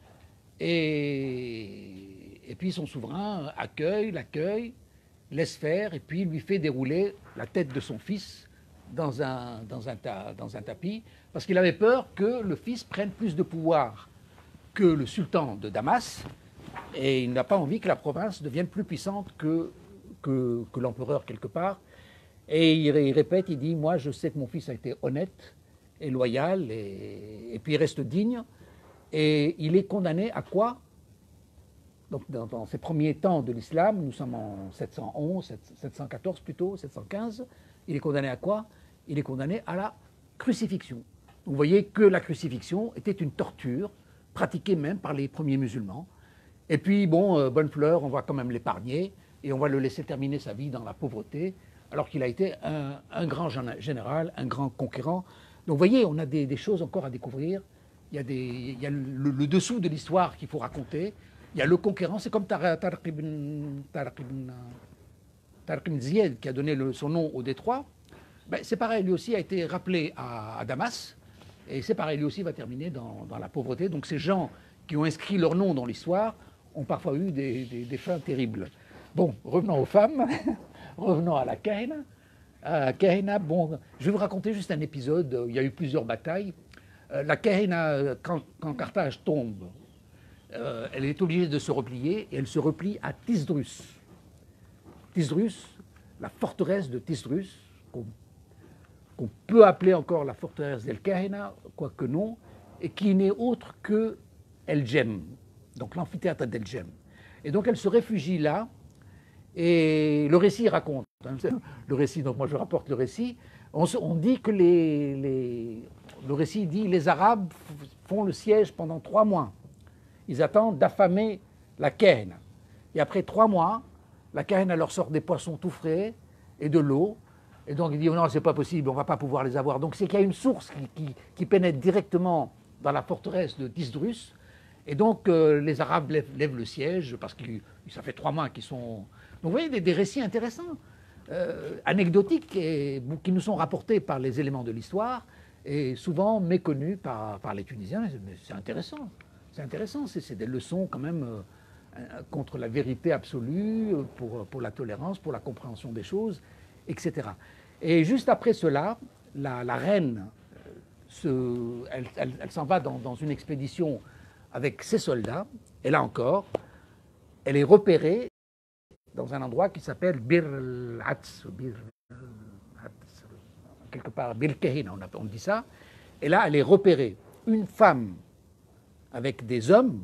Et puis son souverain l'accueille, laisse faire, et puis lui fait dérouler la tête de son fils dans un tapis, parce qu'il avait peur que le fils prenne plus de pouvoir que le sultan de Damas, et il n'a pas envie que la province devienne plus puissante que l'empereur quelque part. Et il répète, il dit, moi je sais que mon fils a été honnête et loyal, et puis il reste digne, et il est condamné à quoi? Donc dans ces premiers temps de l'islam, nous sommes en 711, 714 plutôt, 715, il est condamné à quoi? Il est condamné à la crucifixion. Vous voyez que la crucifixion était une torture pratiquée même par les premiers musulmans. Et puis bon, Bonnefleur, on va quand même l'épargner, et on va le laisser terminer sa vie dans la pauvreté, alors qu'il a été un grand général, un grand conquérant. Donc vous voyez, on a des choses encore à découvrir. Il y a le dessous de l'histoire qu'il faut raconter. Il y a le conquérant, c'est comme Tariq ibn Ziyad qui a donné son nom au détroit. Ben, c'est pareil, lui aussi a été rappelé à Damas, et c'est pareil, lui aussi va terminer dans la pauvreté. Donc ces gens qui ont inscrit leur nom dans l'histoire ont parfois eu des fins terribles. Bon, revenons aux femmes, revenons à la Kahena. Bon, je vais vous raconter juste un épisode, il y a eu plusieurs batailles. La Kahena, quand Carthage tombe, elle est obligée de se replier, et elle se replie à Tisdrus. Tisdrus, la forteresse de Tisdrus, qu'on peut appeler encore la forteresse d'El Kahena, quoique non, et qui n'est autre que El Jem, donc l'amphithéâtre d'El Jem. Et donc elle se réfugie là, et le récit raconte, le récit, donc moi je rapporte le récit, on dit que le récit dit les Arabes font le siège pendant 3 mois. Ils attendent d'affamer la Kahena. Et après 3 mois, la Kahena leur sort des poissons tout frais et de l'eau. Et donc il dit, oh non, c'est pas possible, on ne va pas pouvoir les avoir. Donc c'est qu'il y a une source qui pénètre directement dans la forteresse de Tisdrus. Et donc les Arabes lèvent le siège, parce que ça fait 3 mois qu'ils sont... Donc vous voyez, des récits intéressants, anecdotiques, qui nous sont rapportés par les éléments de l'histoire, et souvent méconnus par les Tunisiens. Mais c'est intéressant. C'est intéressant, c'est des leçons quand même contre la vérité absolue, pour la tolérance, pour la compréhension des choses, etc. Et juste après cela, la reine, elle s'en va dans une expédition avec ses soldats, et là encore, elle est repérée dans un endroit qui s'appelle Bir al-Atz, quelque part, Bir Kahina, on dit ça, et là, elle est repérée. Une femme avec des hommes,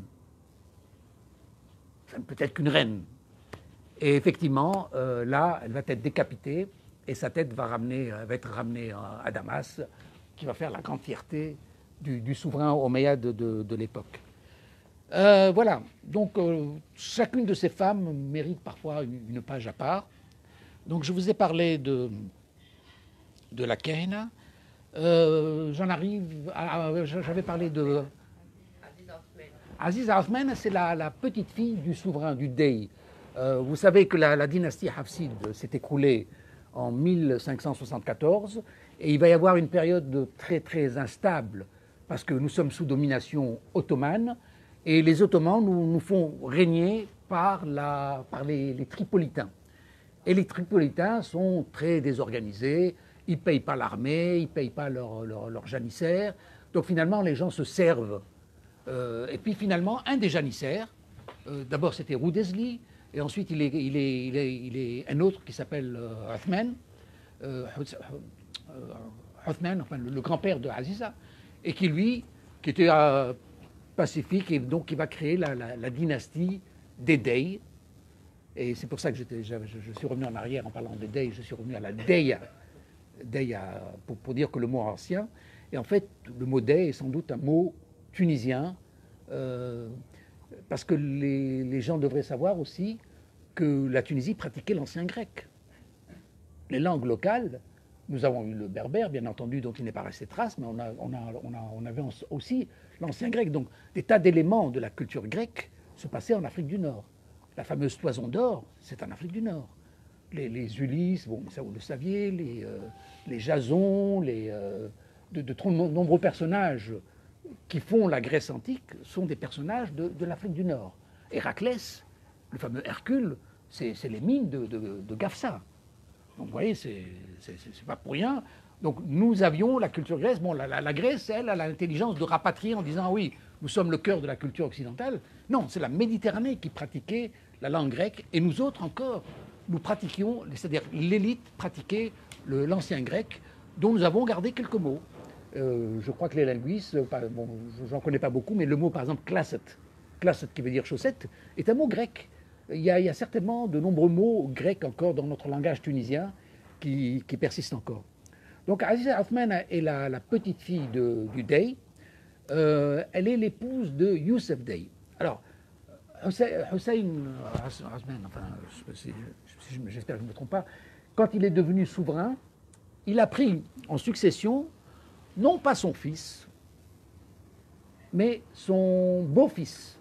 peut-être qu'une reine. Et effectivement, là, elle va être décapitée, et sa tête va être ramenée à Damas, qui va faire la grande fierté du souverain omeyyade de l'époque. Voilà, donc chacune de ces femmes mérite parfois une page à part. Donc je vous ai parlé de la Kahena. J'en arrive j'avais parlé de... Aziza Othman, c'est la petite fille du souverain, du Dey. Vous savez que la dynastie Hafside s'est écroulée en 1574, et il va y avoir une période très très instable, parce que nous sommes sous domination ottomane, et les Ottomans nous font régner par les Tripolitains. Et les Tripolitains sont très désorganisés, ils ne payent pas l'armée, ils ne payent pas leurs janissaires, donc finalement les gens se servent. Et puis finalement, un des janissaires, d'abord c'était Roudesli, et ensuite il est un autre qui s'appelle Othman, enfin, le grand-père de Aziza, et qui était pacifique, et donc qui va créer la dynastie des Dey. Et c'est pour ça que je suis revenu en arrière en parlant des Dey, je suis revenu à la Deya, pour dire que le mot ancien. Et en fait, le mot Dey est sans doute un mot tunisien, parce que les gens devraient savoir aussi que la Tunisie pratiquait l'ancien grec. Les langues locales Nous avons eu le berbère, bien entendu, dont il n'est pas resté trace, mais on avait aussi l'ancien grec. Donc, des tas d'éléments de la culture grecque se passaient en Afrique du Nord. La fameuse toison d'or, c'est en Afrique du Nord. Les Ulysses, bon, ça vous le saviez, les Jasons, de trop nombreux personnages qui font la Grèce antique sont des personnages de l'Afrique du Nord. Héraclès, le fameux Hercule, c'est les mines de Gafsa. Donc vous voyez, c'est pas pour rien. Donc nous avions la culture grecque. Bon, la Grèce, elle, a l'intelligence de rapatrier en disant oui, nous sommes le cœur de la culture occidentale. Non, c'est la Méditerranée qui pratiquait la langue grecque et nous autres encore, nous pratiquions, c'est-à-dire l'élite pratiquait l'ancien grec dont nous avons gardé quelques mots. Je crois que les linguistes, bon, j'en connais pas beaucoup, mais le mot par exemple klasset, qui veut dire chaussette, est un mot grec. Il y a certainement de nombreux mots grecs encore dans notre langage tunisien qui persistent encore. Donc Aziza Othman est la petite fille du Dey. Elle est l'épouse de Youssef Dey. Alors, Hussein Othman, enfin, j'espère que je ne me trompe pas, quand il est devenu souverain, il a pris en succession, non pas son fils, mais son beau-fils.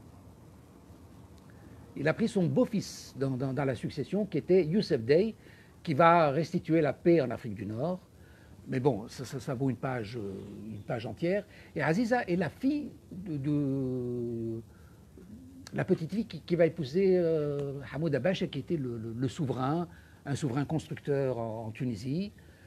Il a pris son beau-fils dans la succession, qui était Youssef Dey, qui va restituer la paix en Afrique du Nord. Mais bon, ça vaut une page entière. Et Aziza est la fille la petite fille qui va épouser Hamoud Abacha, qui était le souverain, un souverain constructeur en Tunisie.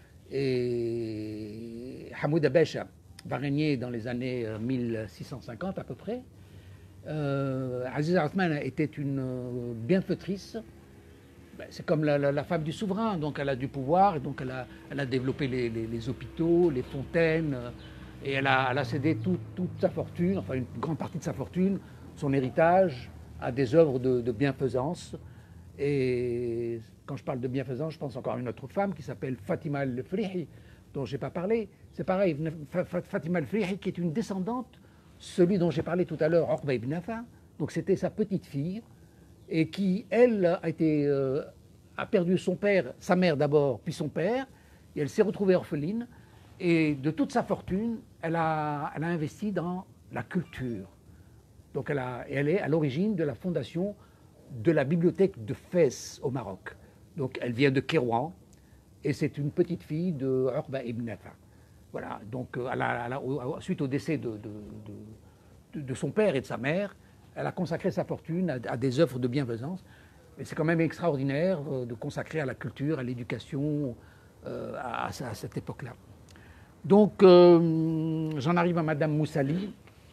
Et Hamoud Abacha va régner dans les années 1650 à peu près. Aziza Othman était une bienfaitrice. C'est comme la femme du souverain, donc elle a du pouvoir, et donc elle a développé les hôpitaux, les fontaines, et elle a cédé toute sa fortune, enfin une grande partie de sa fortune, son héritage, à des œuvres de bienfaisance. Et quand je parle de bienfaisance, je pense encore à une autre femme qui s'appelle Fatima al-Frihi, dont je n'ai pas parlé. C'est pareil, Fatima al-Frihi qui est une descendante, celui dont j'ai parlé tout à l'heure, Uqba ibn Nafa, donc c'était sa petite fille, et qui, elle, a perdu son père, sa mère d'abord, puis son père, et elle s'est retrouvée orpheline, et de toute sa fortune, elle a investi dans la culture. Donc elle est à l'origine de la fondation de la bibliothèque de Fès au Maroc. Donc elle vient de Kérouan, et c'est une petite fille de Uqba ibn Nafa. Voilà, donc suite au décès de son père et de sa mère, elle a consacré sa fortune à des œuvres de bienfaisance. Et c'est quand même extraordinaire de consacrer à la culture, à l'éducation, à cette époque-là. Donc, j'en arrive à Madame Moussali.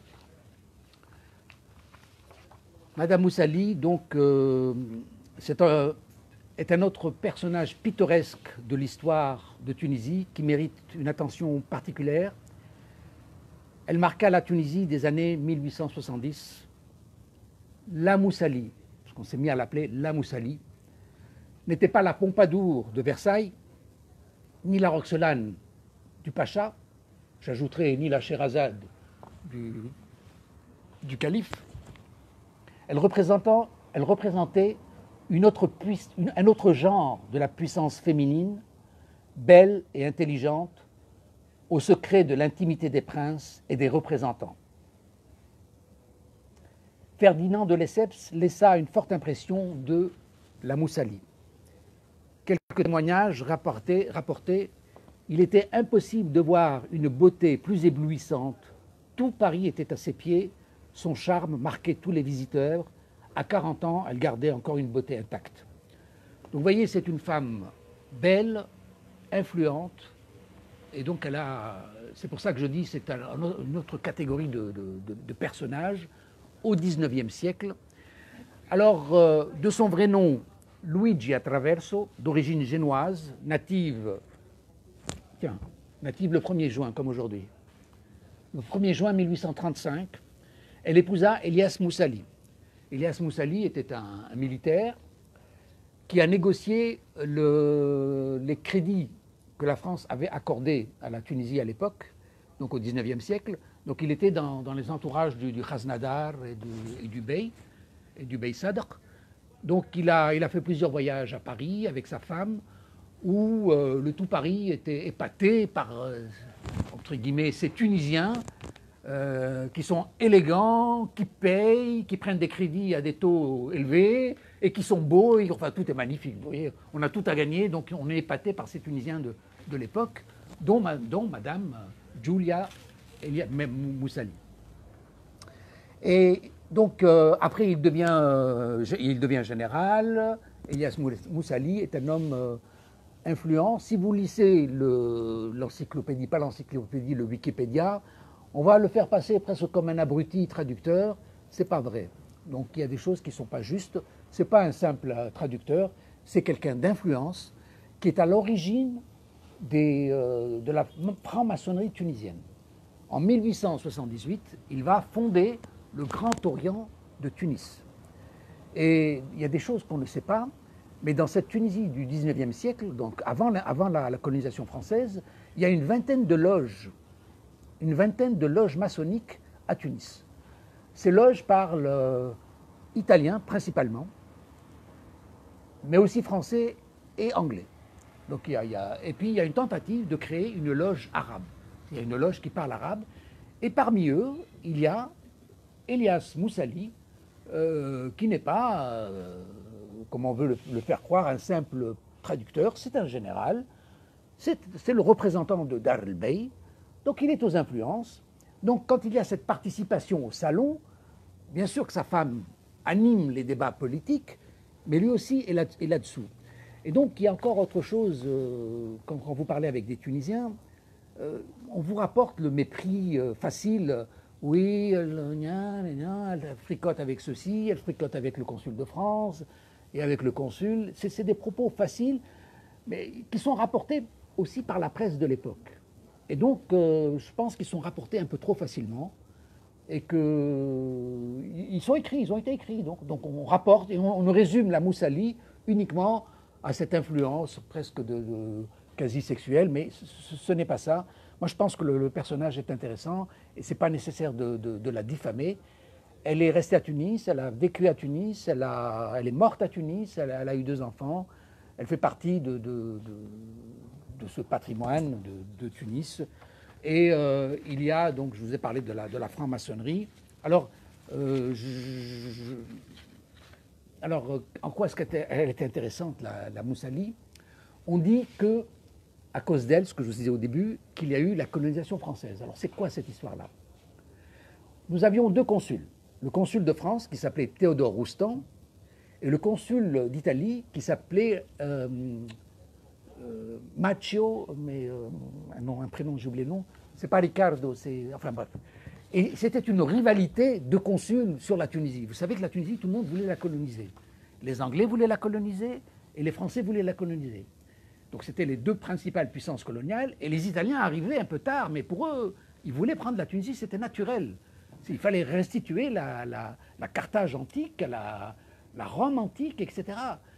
Madame Moussali, donc, est un autre personnage pittoresque de l'histoire de Tunisie qui mérite une attention particulière. Elle marqua la Tunisie des années 1870. La Moussali, parce qu'on s'est mis à l'appeler La Moussali, n'était pas la Pompadour de Versailles, ni la Roxelane du Pacha, j'ajouterai ni la Sherazade du calife. Elle représentait un autre genre de la puissance féminine, belle et intelligente, au secret de l'intimité des princes et des représentants. Ferdinand de Lesseps laissa une forte impression de la Moussali. Quelques témoignages rapportaient il était impossible de voir une beauté plus éblouissante. Tout Paris était à ses pieds, son charme marquait tous les visiteurs. À 40 ans, elle gardait encore une beauté intacte. Donc vous voyez, c'est une femme belle, influente, et donc c'est pour ça que je dis c'est une autre catégorie de personnages au XIXe siècle. Alors, de son vrai nom, Luigi Attraverso, d'origine génoise, native le 1er juin, comme aujourd'hui. Le 1er juin 1835, elle épousa Elias Moussali. Elias Moussali était un militaire qui a négocié les crédits que la France avait accordés à la Tunisie à l'époque, donc au XIXe siècle. Donc il était dans les entourages du Khaznadar et du Bey Sadr. Donc il a fait plusieurs voyages à Paris avec sa femme, où le tout Paris était épaté par, entre guillemets, ces Tunisiens qui sont élégants, qui payent, qui prennent des crédits à des taux élevés et qui sont beaux. Et, enfin, tout est magnifique. Vous voyez, on a tout à gagner, donc on est épaté par ces Tunisiens de l'époque, dont Madame Julia Moussali. Et donc, après, il devient général. Elias Moussali est un homme influent. Si vous lisez l'encyclopédie, pas l'encyclopédie, le Wikipédia, on va le faire passer presque comme un abruti traducteur. C'est pas vrai. Donc, il y a des choses qui ne sont pas justes. C'est pas un simple traducteur. C'est quelqu'un d'influence qui est à l'origine de la franc-maçonnerie tunisienne. En 1878, il va fonder le Grand Orient de Tunis. Et il y a des choses qu'on ne sait pas, mais dans cette Tunisie du 19e siècle, donc avant la colonisation française, il y a une vingtaine de loges maçonniques à Tunis. Ces loges parlent italien principalement, mais aussi français et anglais. Donc et puis il y a une tentative de créer une loge arabe. Il y a une loge qui parle arabe, et parmi eux, il y a Elias Moussali, qui n'est pas, comme on veut le faire croire, un simple traducteur, c'est un général, c'est le représentant de Dar el-Bey, donc il est aux influences. Donc quand il y a cette participation au salon, bien sûr que sa femme anime les débats politiques, mais lui aussi est là-dessous. Et donc il y a encore autre chose, quand vous parlez avec des Tunisiens, on vous rapporte le mépris facile. Oui, elle fricote avec ceci, elle fricote avec le consul de France et avec le consul. C'est des propos faciles, mais qui sont rapportés aussi par la presse de l'époque. Et donc, je pense qu'ils sont rapportés un peu trop facilement et qu'ils sont écrits, ils ont été écrits. Donc on rapporte et on résume la Moussali uniquement à cette influence presque quasi sexuelle, mais ce n'est pas ça. Moi, je pense que le personnage est intéressant et ce n'est pas nécessaire de la diffamer. Elle est restée à Tunis, elle a vécu à Tunis, elle est morte à Tunis, elle a eu 2 enfants. Elle fait partie de ce patrimoine de Tunis. Et il y a, donc, je vous ai parlé de la franc-maçonnerie. Alors, en quoi est-ce qu'elle était intéressante, la Moussali? On dit que, à cause d'elle, ce que je vous disais au début, qu'il y a eu la colonisation française. Alors, c'est quoi cette histoire-là? Nous avions 2 consuls. Le consul de France, qui s'appelait Théodore Roustan, et le consul d'Italie, qui s'appelait Maccio, mais un prénom, j'ai oublié le nom. C'est pas Ricardo, c'est... Enfin, bref. Et c'était une rivalité de consuls sur la Tunisie. Vous savez que la Tunisie, tout le monde voulait la coloniser. Les Anglais voulaient la coloniser et les Français voulaient la coloniser. Donc c'était les 2 principales puissances coloniales, et les Italiens arrivaient un peu tard, mais pour eux, ils voulaient prendre la Tunisie, c'était naturel. Il fallait restituer la Carthage antique, la Rome antique, etc.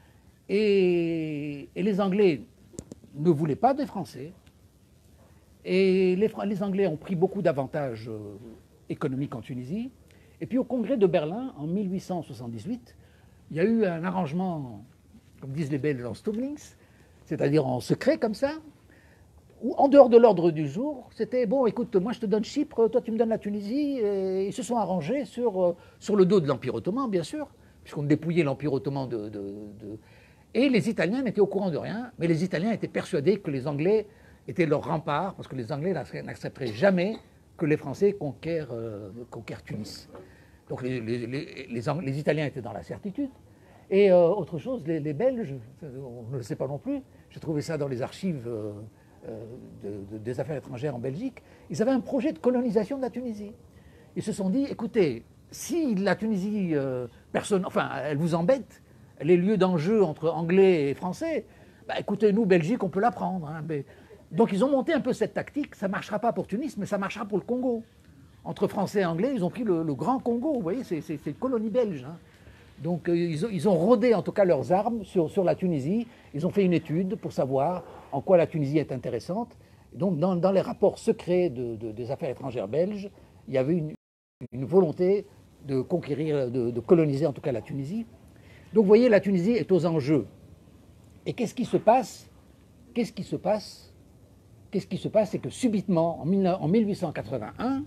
Et les Anglais ne voulaient pas des Français, et les Anglais ont pris beaucoup d'avantages économiques en Tunisie. Et puis au congrès de Berlin, en 1878, il y a eu un arrangement, comme disent les Belges, en Stumlings, c'est-à-dire en secret comme ça, où en dehors de l'ordre du jour, c'était bon, écoute, moi je te donne Chypre, toi tu me donnes la Tunisie, et ils se sont arrangés sur le dos de l'Empire ottoman, bien sûr, puisqu'on dépouillait l'Empire ottoman Et les Italiens n'étaient au courant de rien, mais les Italiens étaient persuadés que les Anglais étaient leur rempart, parce que les Anglais n'accepteraient jamais que les Français conquièrent Tunis. Donc les Italiens étaient dans la certitude. Et autre chose, les Belges, on ne le sait pas non plus, j'ai trouvé ça dans les archives des affaires étrangères en Belgique, ils avaient un projet de colonisation de la Tunisie. Ils se sont dit, écoutez, si la Tunisie, elle vous embête, les lieux d'enjeu entre Anglais et Français, bah, écoutez, nous, Belgique, on peut la prendre. Hein, mais... Donc ils ont monté un peu cette tactique, ça ne marchera pas pour Tunis, mais ça marchera pour le Congo. Entre Français et Anglais, ils ont pris le grand Congo, vous voyez, c'est une colonie belge. Hein. Donc ils ont rodé en tout cas leurs armes sur la Tunisie. Ils ont fait une étude pour savoir en quoi la Tunisie est intéressante. Donc dans les rapports secrets des affaires étrangères belges, il y avait une volonté de conquérir, de coloniser en tout cas la Tunisie. Donc vous voyez, la Tunisie est aux enjeux. Et qu'est-ce qui se passe qu'est-ce qui se passe? Qu'est-ce qui se passe? C'est que subitement, en 1881,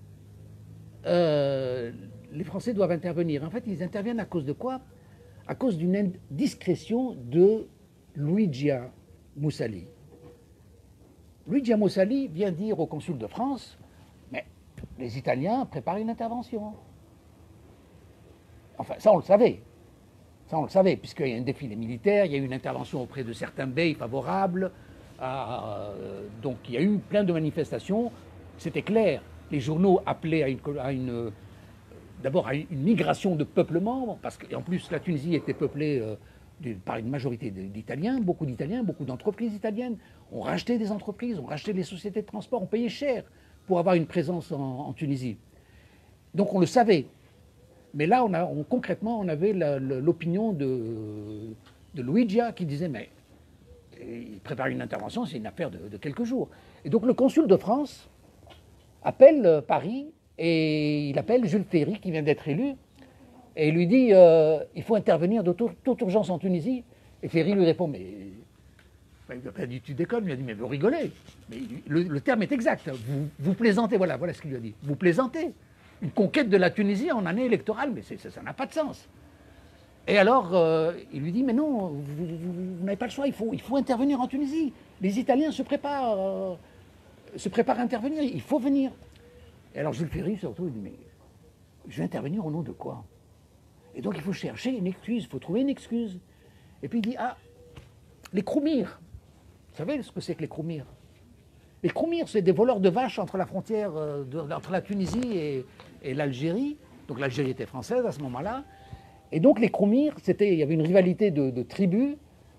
les Français doivent intervenir. En fait, ils interviennent à cause de quoi? À cause d'une indiscrétion de Luigia Moussali. Luigia Moussali vient dire au consul de France, mais les Italiens préparent une intervention. Enfin, ça on le savait. Ça on le savait, puisqu'il y a un défilé militaire, il y a eu une intervention auprès de certains beys favorables. Donc il y a eu plein de manifestations. C'était clair. Les journaux appelaient d'abord à une migration de peuplement, parce qu'en plus la Tunisie était peuplée par une majorité d'Italiens, beaucoup d'entreprises italiennes. On rachetait des entreprises, on rachetait des sociétés de transport, on payait cher pour avoir une présence en Tunisie. Donc on le savait. Mais là, concrètement, on avait l'opinion de Luigia qui disait, mais il prépare une intervention, c'est une affaire de quelques jours. Et donc le consul de France appelle Paris, et il appelle Jules Ferry, qui vient d'être élu, et il lui dit, il faut intervenir de toute urgence en Tunisie. Et Ferry lui répond, mais... Il lui a pas dit, tu déconnes, il lui a dit, mais vous rigolez. Mais le terme est exact, vous plaisantez, voilà ce qu'il lui a dit. Vous plaisantez. Une conquête de la Tunisie en année électorale, mais ça n'a pas de sens. Et alors, il lui dit, mais non, vous n'avez pas le choix, il faut intervenir en Tunisie. Les Italiens se préparent à intervenir, il faut venir. Et alors Jules Ferry, surtout, il dit, mais je vais intervenir au nom de quoi? Et donc il faut chercher une excuse, il faut trouver une excuse. Et puis il dit, les Kroumirs. Vous savez ce que c'est que les Kroumirs? Les Kroumirs, c'est des voleurs de vaches entre la frontière, entre la Tunisie et l'Algérie. Donc l'Algérie était française à ce moment-là. Et donc les Kroumirs, il y avait une rivalité de tribus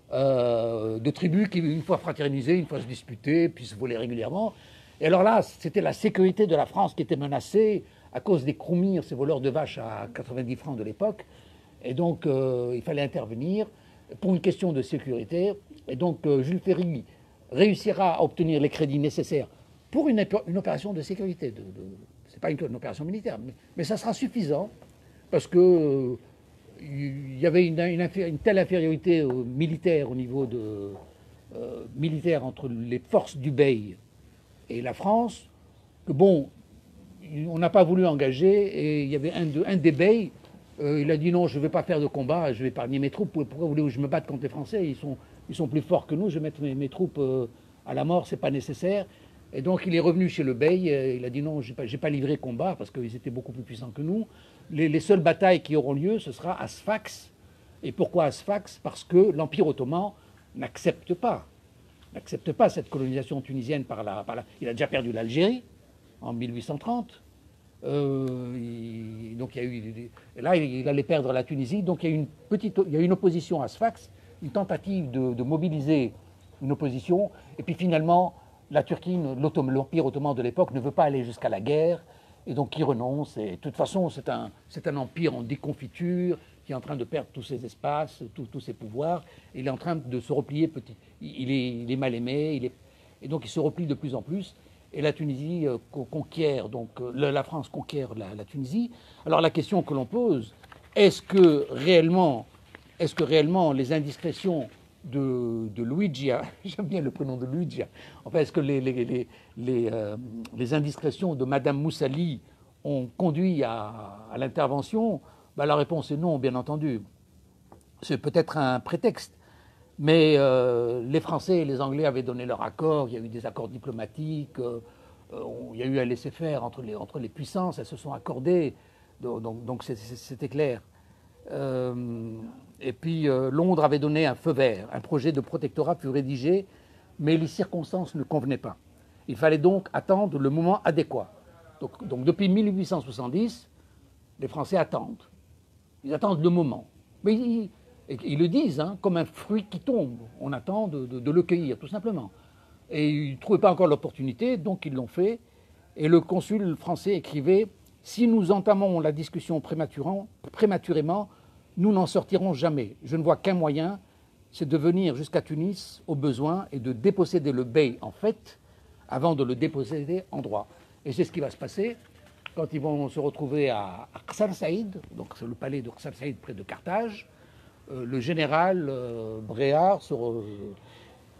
qui une fois fraternisaient, une fois se disputaient, puis se volaient régulièrement. Et alors là, c'était la sécurité de la France qui était menacée à cause des Kroumirs, ces voleurs de vaches à 90 francs de l'époque. Et donc il fallait intervenir pour une question de sécurité. Et donc Jules Ferry réussira à obtenir les crédits nécessaires pour une opération de sécurité. Ce n'est pas une opération militaire, mais ça sera suffisant parce que il y avait une telle infériorité militaire au niveau militaire entre les forces du Bey et la France que bon, on n'a pas voulu engager et il y avait un des Beys, il a dit non, je ne vais pas faire de combat, je vais épargner mes troupes. Pourquoi voulez-vous que je me batte contre les Français? Ils sont plus forts que nous, je vais mettre mes troupes à la mort, c'est pas nécessaire. Et donc il est revenu chez le Bey, il a dit non, j'ai pas livré combat parce qu'ils étaient beaucoup plus puissants que nous. Les seules batailles qui auront lieu, ce sera à Sfax. Et pourquoi à Sfax? Parce que l'Empire ottoman n'accepte pas cette colonisation tunisienne il a déjà perdu l'Algérie en 1830. Donc là, il allait perdre la Tunisie. Donc il y a eu une opposition à Sfax, une tentative de mobiliser une opposition. Et puis finalement, la Turquie, l'Empire ottoman de l'époque, ne veut pas aller jusqu'à la guerre. Et donc il renonce. Et de toute façon, c'est un empire en déconfiture qui est en train de perdre tous ses espaces, tous ses pouvoirs. Il est en train de se replier petit. Il est mal aimé. Et donc il se replie de plus en plus. Et la Tunisie conquiert, donc la France conquiert la Tunisie. Alors la question que l'on pose, est-ce que réellement les indiscrétions de Luigia, j'aime bien le prénom de Luigia, enfin est-ce que les indiscrétions de Madame Moussali ont conduit à l'intervention? La réponse est non, bien entendu. C'est peut-être un prétexte. Mais les Français et les Anglais avaient donné leur accord, il y a eu des accords diplomatiques, il y a eu un laisser-faire entre les puissances, elles se sont accordées, donc c'était clair. Et puis Londres avait donné un feu vert, un projet de protectorat fut rédigé, mais les circonstances ne convenaient pas. Il fallait donc attendre le moment adéquat. Donc depuis 1870, les Français attendent. Ils attendent le moment. Mais ils le disent, comme un fruit qui tombe. On attend de le cueillir, tout simplement. Et ils ne trouvaient pas encore l'opportunité, donc ils l'ont fait. Et le consul français écrivait « Si nous entamons la discussion prématurément, nous n'en sortirons jamais. Je ne vois qu'un moyen, c'est de venir jusqu'à Tunis au besoin et de déposséder le bey en fait, avant de le déposséder en droit. » Et c'est ce qui va se passer quand ils vont se retrouver à Ksar Saïd, donc c'est le palais de Ksar Saïd près de Carthage. Le général Bréard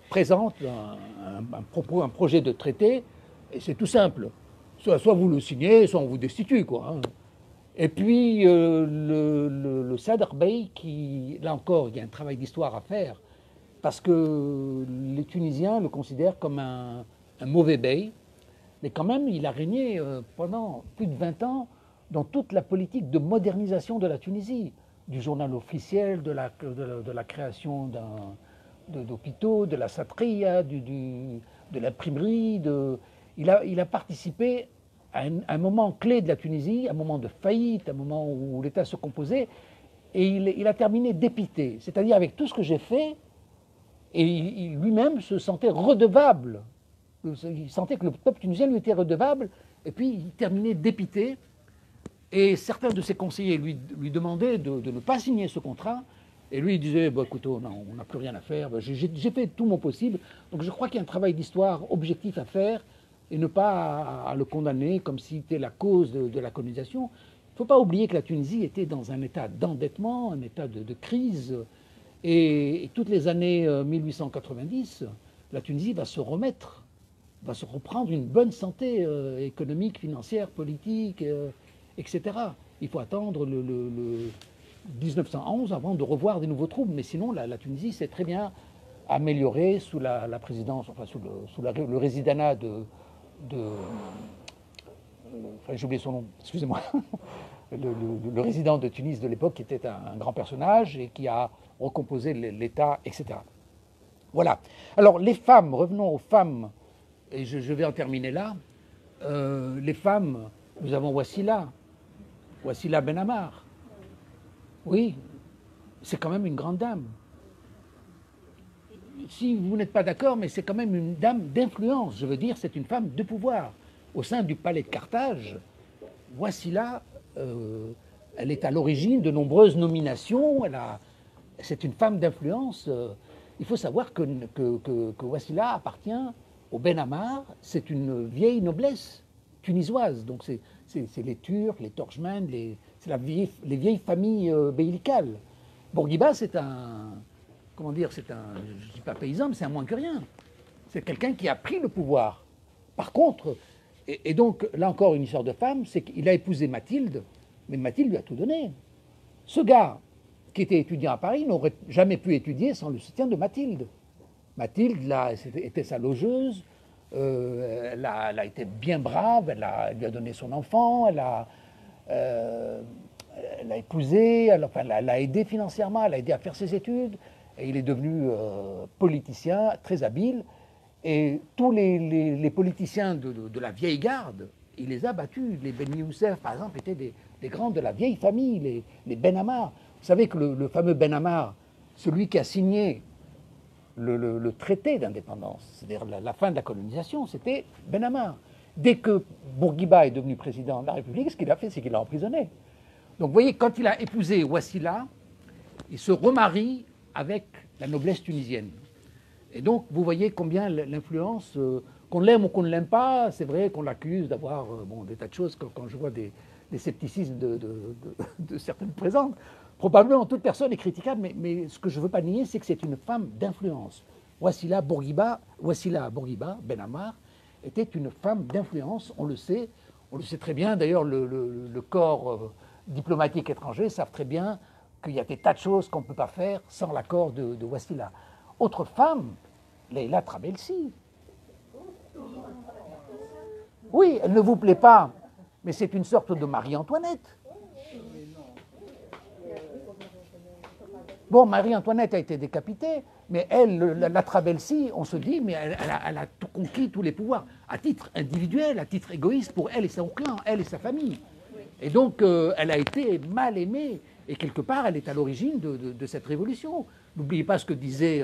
présente un projet de traité, et c'est tout simple. Soit vous le signez, soit on vous destitue, quoi. Hein. Et puis, le Sadr Bey, là encore, il y a un travail d'histoire à faire, parce que les Tunisiens le considèrent comme un mauvais bey, mais quand même, il a régné pendant plus de 20 ans dans toute la politique de modernisation de la Tunisie, du journal officiel, de la création d'hôpitaux, de la satria, de l'imprimerie. Il a participé à un moment clé de la Tunisie, un moment de faillite, un moment où l'État se composait, et il a terminé dépité, c'est-à-dire avec tout ce que j'ai fait, et il lui-même se sentait redevable. Il sentait que le peuple tunisien lui était redevable, et puis il terminait dépité. Et certains de ses conseillers lui demandaient de ne pas signer ce contrat. Et lui, il disait, bah, écoute, non, on n'a plus rien à faire, j'ai fait tout mon possible. Donc je crois qu'il y a un travail d'histoire objectif à faire, et ne pas à le condamner comme si c'était la cause de la colonisation. Il ne faut pas oublier que la Tunisie était dans un état d'endettement, un état de crise. Et toutes les années 1890, la Tunisie va se reprendre une bonne santé économique, financière, politique, etc. Il faut attendre le 1911 avant de revoir des nouveaux troubles. Mais sinon, la Tunisie s'est très bien améliorée sous la présidence, enfin sous le résidanat enfin, j'ai oublié son nom, excusez-moi, le résident de Tunis de l'époque qui était un grand personnage et qui a recomposé l'État, etc. Voilà. Alors les femmes, revenons aux femmes, et je vais en terminer là. Les femmes, nous avons Wassila Benamar. Oui, c'est quand même une grande dame. Si vous n'êtes pas d'accord, mais c'est quand même une dame d'influence. Je veux dire, c'est une femme de pouvoir. Au sein du palais de Carthage, Wassila, elle est à l'origine de nombreuses nominations. C'est une femme d'influence. Il faut savoir que Wassila appartient au Benamar. C'est une vieille noblesse tunisoise. Donc c'est les Turcs, les Torchman, c'est les vieilles familles beylicales. Bourguiba, c'est un... Comment dire, je ne dis pas paysan, mais c'est un moins que rien. C'est quelqu'un qui a pris le pouvoir. Par contre, et donc, là encore, une histoire de femme, c'est qu'il a épousé Mathilde, mais Mathilde lui a tout donné. Ce gars, qui était étudiant à Paris, n'aurait jamais pu étudier sans le soutien de Mathilde. Mathilde, là, était sa logeuse, elle a été bien brave, elle lui a donné son enfant, elle l'a épousé, elle l'a aidé financièrement, elle l'a aidé à faire ses études. Et il est devenu politicien très habile. Et tous les politiciens de la vieille garde, il les a battus. Les Ben Youssef, par exemple, étaient des grands de la vieille famille, les Ben Ammar. Vous savez que le fameux Ben Ammar, celui qui a signé le traité d'indépendance, c'est-à-dire la fin de la colonisation, c'était Ben Ammar. Dès que Bourguiba est devenu président de la République, ce qu'il a fait, c'est qu'il l'a emprisonné. Donc vous voyez, quand il a épousé Wassila, il se remarie avec la noblesse tunisienne. Et donc, vous voyez combien l'influence, qu'on l'aime ou qu'on ne l'aime pas, c'est vrai qu'on l'accuse d'avoir des tas de choses, quand je vois des scepticismes de certaines présentes. Probablement, toute personne est critiquable, mais ce que je ne veux pas nier, c'est que c'est une femme d'influence. Wassila Bourguiba, Ben Ammar, était une femme d'influence, on le sait très bien. D'ailleurs, le corps diplomatique étranger savent très bien qu'il y a des tas de choses qu'on ne peut pas faire sans l'accord de Wassila. Autre femme, Leila Trabelsi. Oui, elle ne vous plaît pas, mais c'est une sorte de Marie-Antoinette. Bon, Marie-Antoinette a été décapitée, mais elle, la Trabelsi, on se dit, mais elle a tout conquis, tous les pouvoirs, à titre individuel, à titre égoïste, pour elle et son clan, elle et sa famille. Et donc, elle a été mal aimée. Et quelque part, elle est à l'origine de cette révolution. N'oubliez pas ce que disait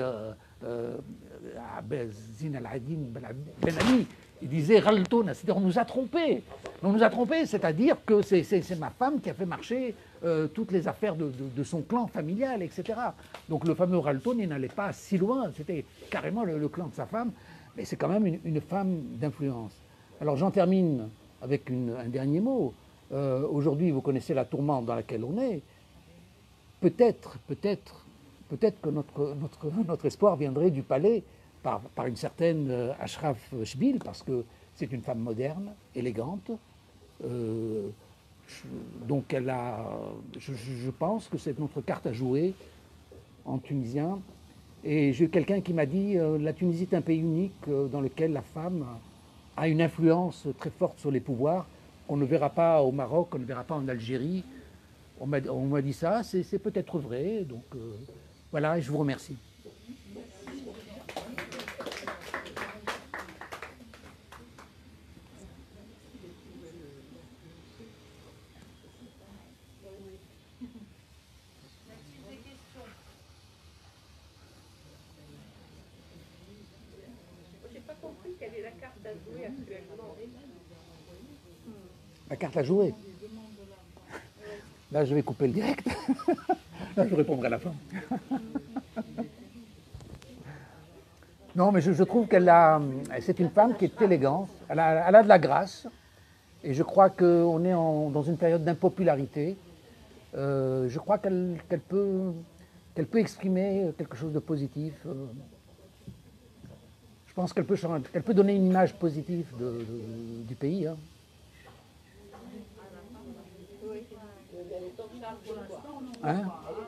Zine al-Adin Ben Ali. Il disait Raltona, c'est-à-dire on nous a trompés. On nous a trompés, c'est-à-dire que c'est ma femme qui a fait marcher toutes les affaires de son clan familial, etc. Donc le fameux Ralton, il n'allait pas si loin, c'était carrément le clan de sa femme, mais c'est quand même une femme d'influence. Alors j'en termine avec un dernier mot. Aujourd'hui, vous connaissez la tourmente dans laquelle on est. Peut-être que notre espoir viendrait du palais par une certaine Ashraf Shbil, parce que c'est une femme moderne, élégante. Donc je pense que c'est notre carte à jouer en tunisien. Et j'ai eu quelqu'un qui m'a dit la Tunisie est un pays unique dans lequel la femme a une influence très forte sur les pouvoirs qu'on ne verra pas au Maroc, qu'on ne verra pas en Algérie. On m'a dit ça, c'est peut-être vrai. Donc voilà, je vous remercie. Quelle est la carte à jouer actuellement? La carte à jouer. Là, je vais couper le direct. Là, je répondrai à la fin. Non, mais je trouve c'est une femme qui est élégante. Elle a de la grâce. Et je crois qu'on est dans une période d'impopularité. Je crois qu'elle peut exprimer quelque chose de positif. Je pense qu'elle peut donner une image positive du pays. Hein. Hein?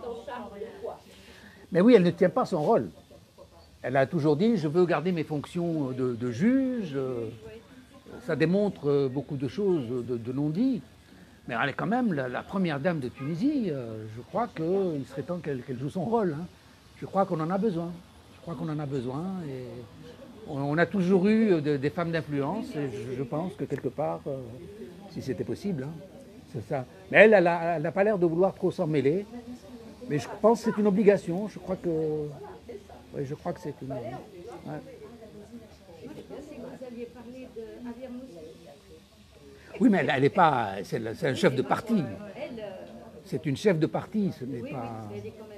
Mais oui, elle ne tient pas son rôle. Elle a toujours dit, je veux garder mes fonctions de juge. Ça démontre beaucoup de choses de non-dit. Mais elle est quand même la première dame de Tunisie. Je crois qu'il serait temps qu'elle joue son rôle. Hein. Je crois qu'on en a besoin. Et on a toujours eu des femmes d'influence. Et je pense que quelque part, si c'était possible, hein, c'est ça. Mais elle n'a pas l'air de vouloir trop s'en mêler. Mais je pense que c'est une obligation. Je crois que c'est une... Ouais. Oui, mais elle n'est pas... C'est un chef de parti. C'est une chef de parti, ce n'est pas...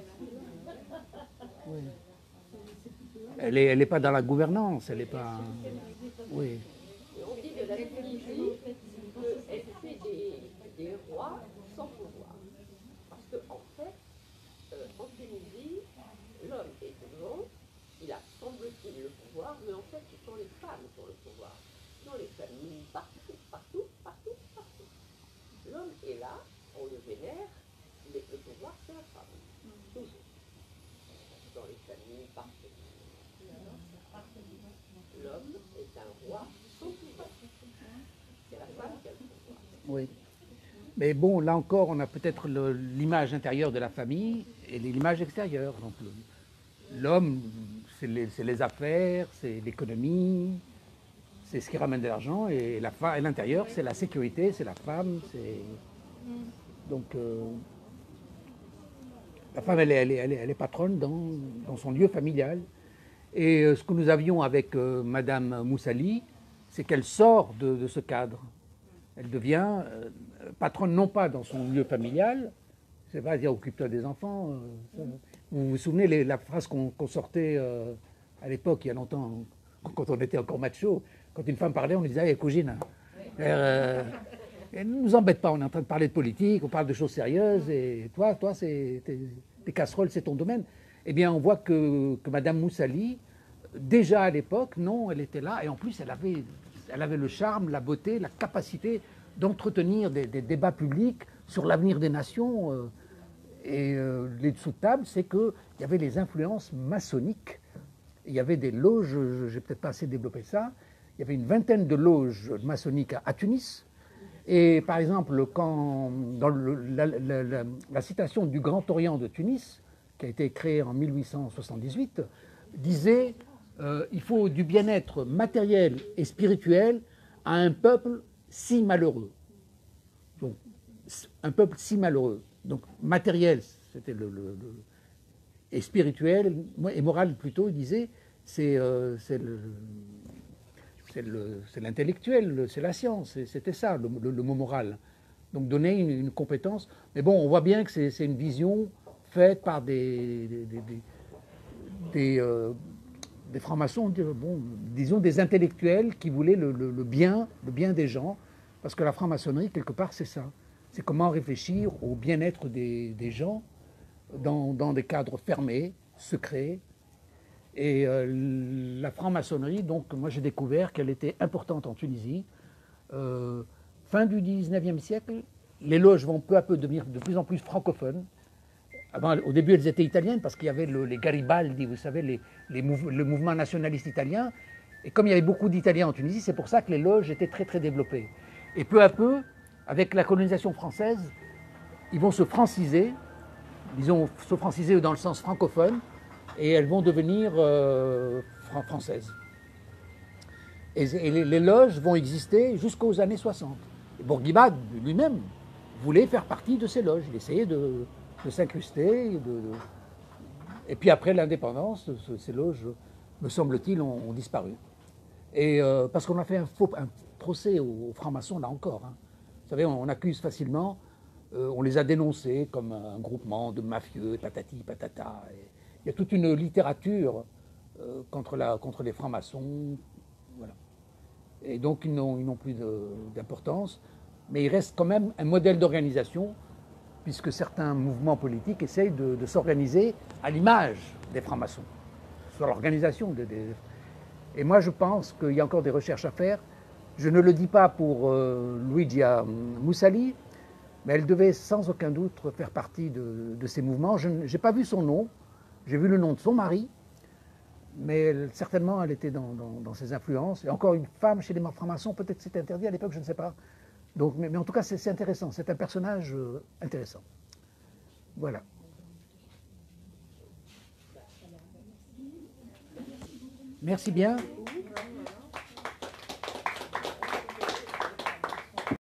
Oui. Elle n'est pas dans la gouvernance, elle n'est pas... Oui. On dit de la Tunisie qu'elle fait des rois sans pouvoir. Parce qu'en fait, en Tunisie, l'homme est devant, il a semble-t-il le pouvoir, mais en fait, ce sont les femmes qui ont le pouvoir. Dans les familles, partout. L'homme est là, on le vénère, mais le pouvoir, c'est la femme. Toujours. Dans les familles, partout. L'homme est un roi sans pouvoir. C'est la femme qui a le pouvoir. Oui. Mais bon, là encore, on a peut-être l'image intérieure de la famille et l'image extérieure. Donc, l'homme, c'est les affaires, c'est l'économie, c'est ce qui ramène de l'argent. Et l'intérieur, c'est la sécurité, c'est la femme. Donc, la femme, elle est patronne dans son lieu familial. Et ce que nous avions avec Madame Moussali, c'est qu'elle sort de ce cadre. Elle devient patronne non pas dans son lieu familial, c'est pas dire occupe-toi des enfants. Vous vous souvenez la phrase qu'on sortait à l'époque, il y a longtemps, quand on était encore macho, quand une femme parlait, on lui disait hey, cousine. Elle ne nous embête pas, on est en train de parler de politique, on parle de choses sérieuses, et toi tes casseroles, c'est ton domaine. Eh bien, on voit que Madame Moussali, déjà à l'époque, non, elle était là, et en plus, elle avait le charme, la beauté, la capacité d'entretenir des débats publics sur l'avenir des nations. Et les dessous de table, c'est qu'il y avait les influences maçonniques, il y avait des loges, je n'ai peut-être pas assez développé ça, il y avait une vingtaine de loges maçonniques à Tunis. Et par exemple, dans la citation du Grand Orient de Tunis, qui a été créée en 1878, disait il faut du bien-être matériel et spirituel à un peuple si malheureux. Donc, un peuple si malheureux. Donc, matériel, c'était et spirituel, et moral plutôt, il disait, c'est l'intellectuel, c'est la science, c'était ça, le mot moral. Donc, donner une compétence. Mais bon, on voit bien que c'est une vision faite par des francs-maçons, bon, disons des intellectuels qui voulaient le bien des gens, parce que la franc-maçonnerie, quelque part, c'est ça. C'est comment réfléchir au bien-être des gens dans des cadres fermés, secrets, Et la franc-maçonnerie, donc moi j'ai découvert qu'elle était importante en Tunisie. Fin du 19e siècle, les loges vont peu à peu devenir de plus en plus francophones. Avant, au début, elles étaient italiennes parce qu'il y avait les Garibaldi, vous savez, le mouvement nationaliste italien. Et comme il y avait beaucoup d'Italiens en Tunisie, c'est pour ça que les loges étaient très très développées. Et peu à peu, avec la colonisation française, ils vont se franciser, disons se franciser dans le sens francophone, et elles vont devenir françaises. Et les loges vont exister jusqu'aux années 60. Et Bourguiba lui-même voulait faire partie de ces loges. Il essayait de s'incruster. Et puis après l'indépendance, ces loges, me semble-t-il, ont disparu. Et parce qu'on a fait un procès aux francs-maçons, là encore. Hein. Vous savez, on accuse facilement, on les a dénoncés comme un groupement de mafieux, patati, patata. Et il y a toute une littérature contre les francs-maçons. Voilà. Et donc ils n'ont plus d'importance. Mais il reste quand même un modèle d'organisation, puisque certains mouvements politiques essayent de s'organiser à l'image des francs-maçons, sur l'organisation Et moi, je pense qu'il y a encore des recherches à faire. Je ne le dis pas pour Luigia Moussali, mais elle devait sans aucun doute faire partie de ces mouvements. Je n'ai pas vu son nom, j'ai vu le nom de son mari, mais certainement elle était dans ses influences. Et encore une femme chez les francs-maçons, peut-être c'est interdit à l'époque, je ne sais pas. Donc, mais en tout cas, c'est intéressant, c'est un personnage intéressant. Voilà. Merci bien.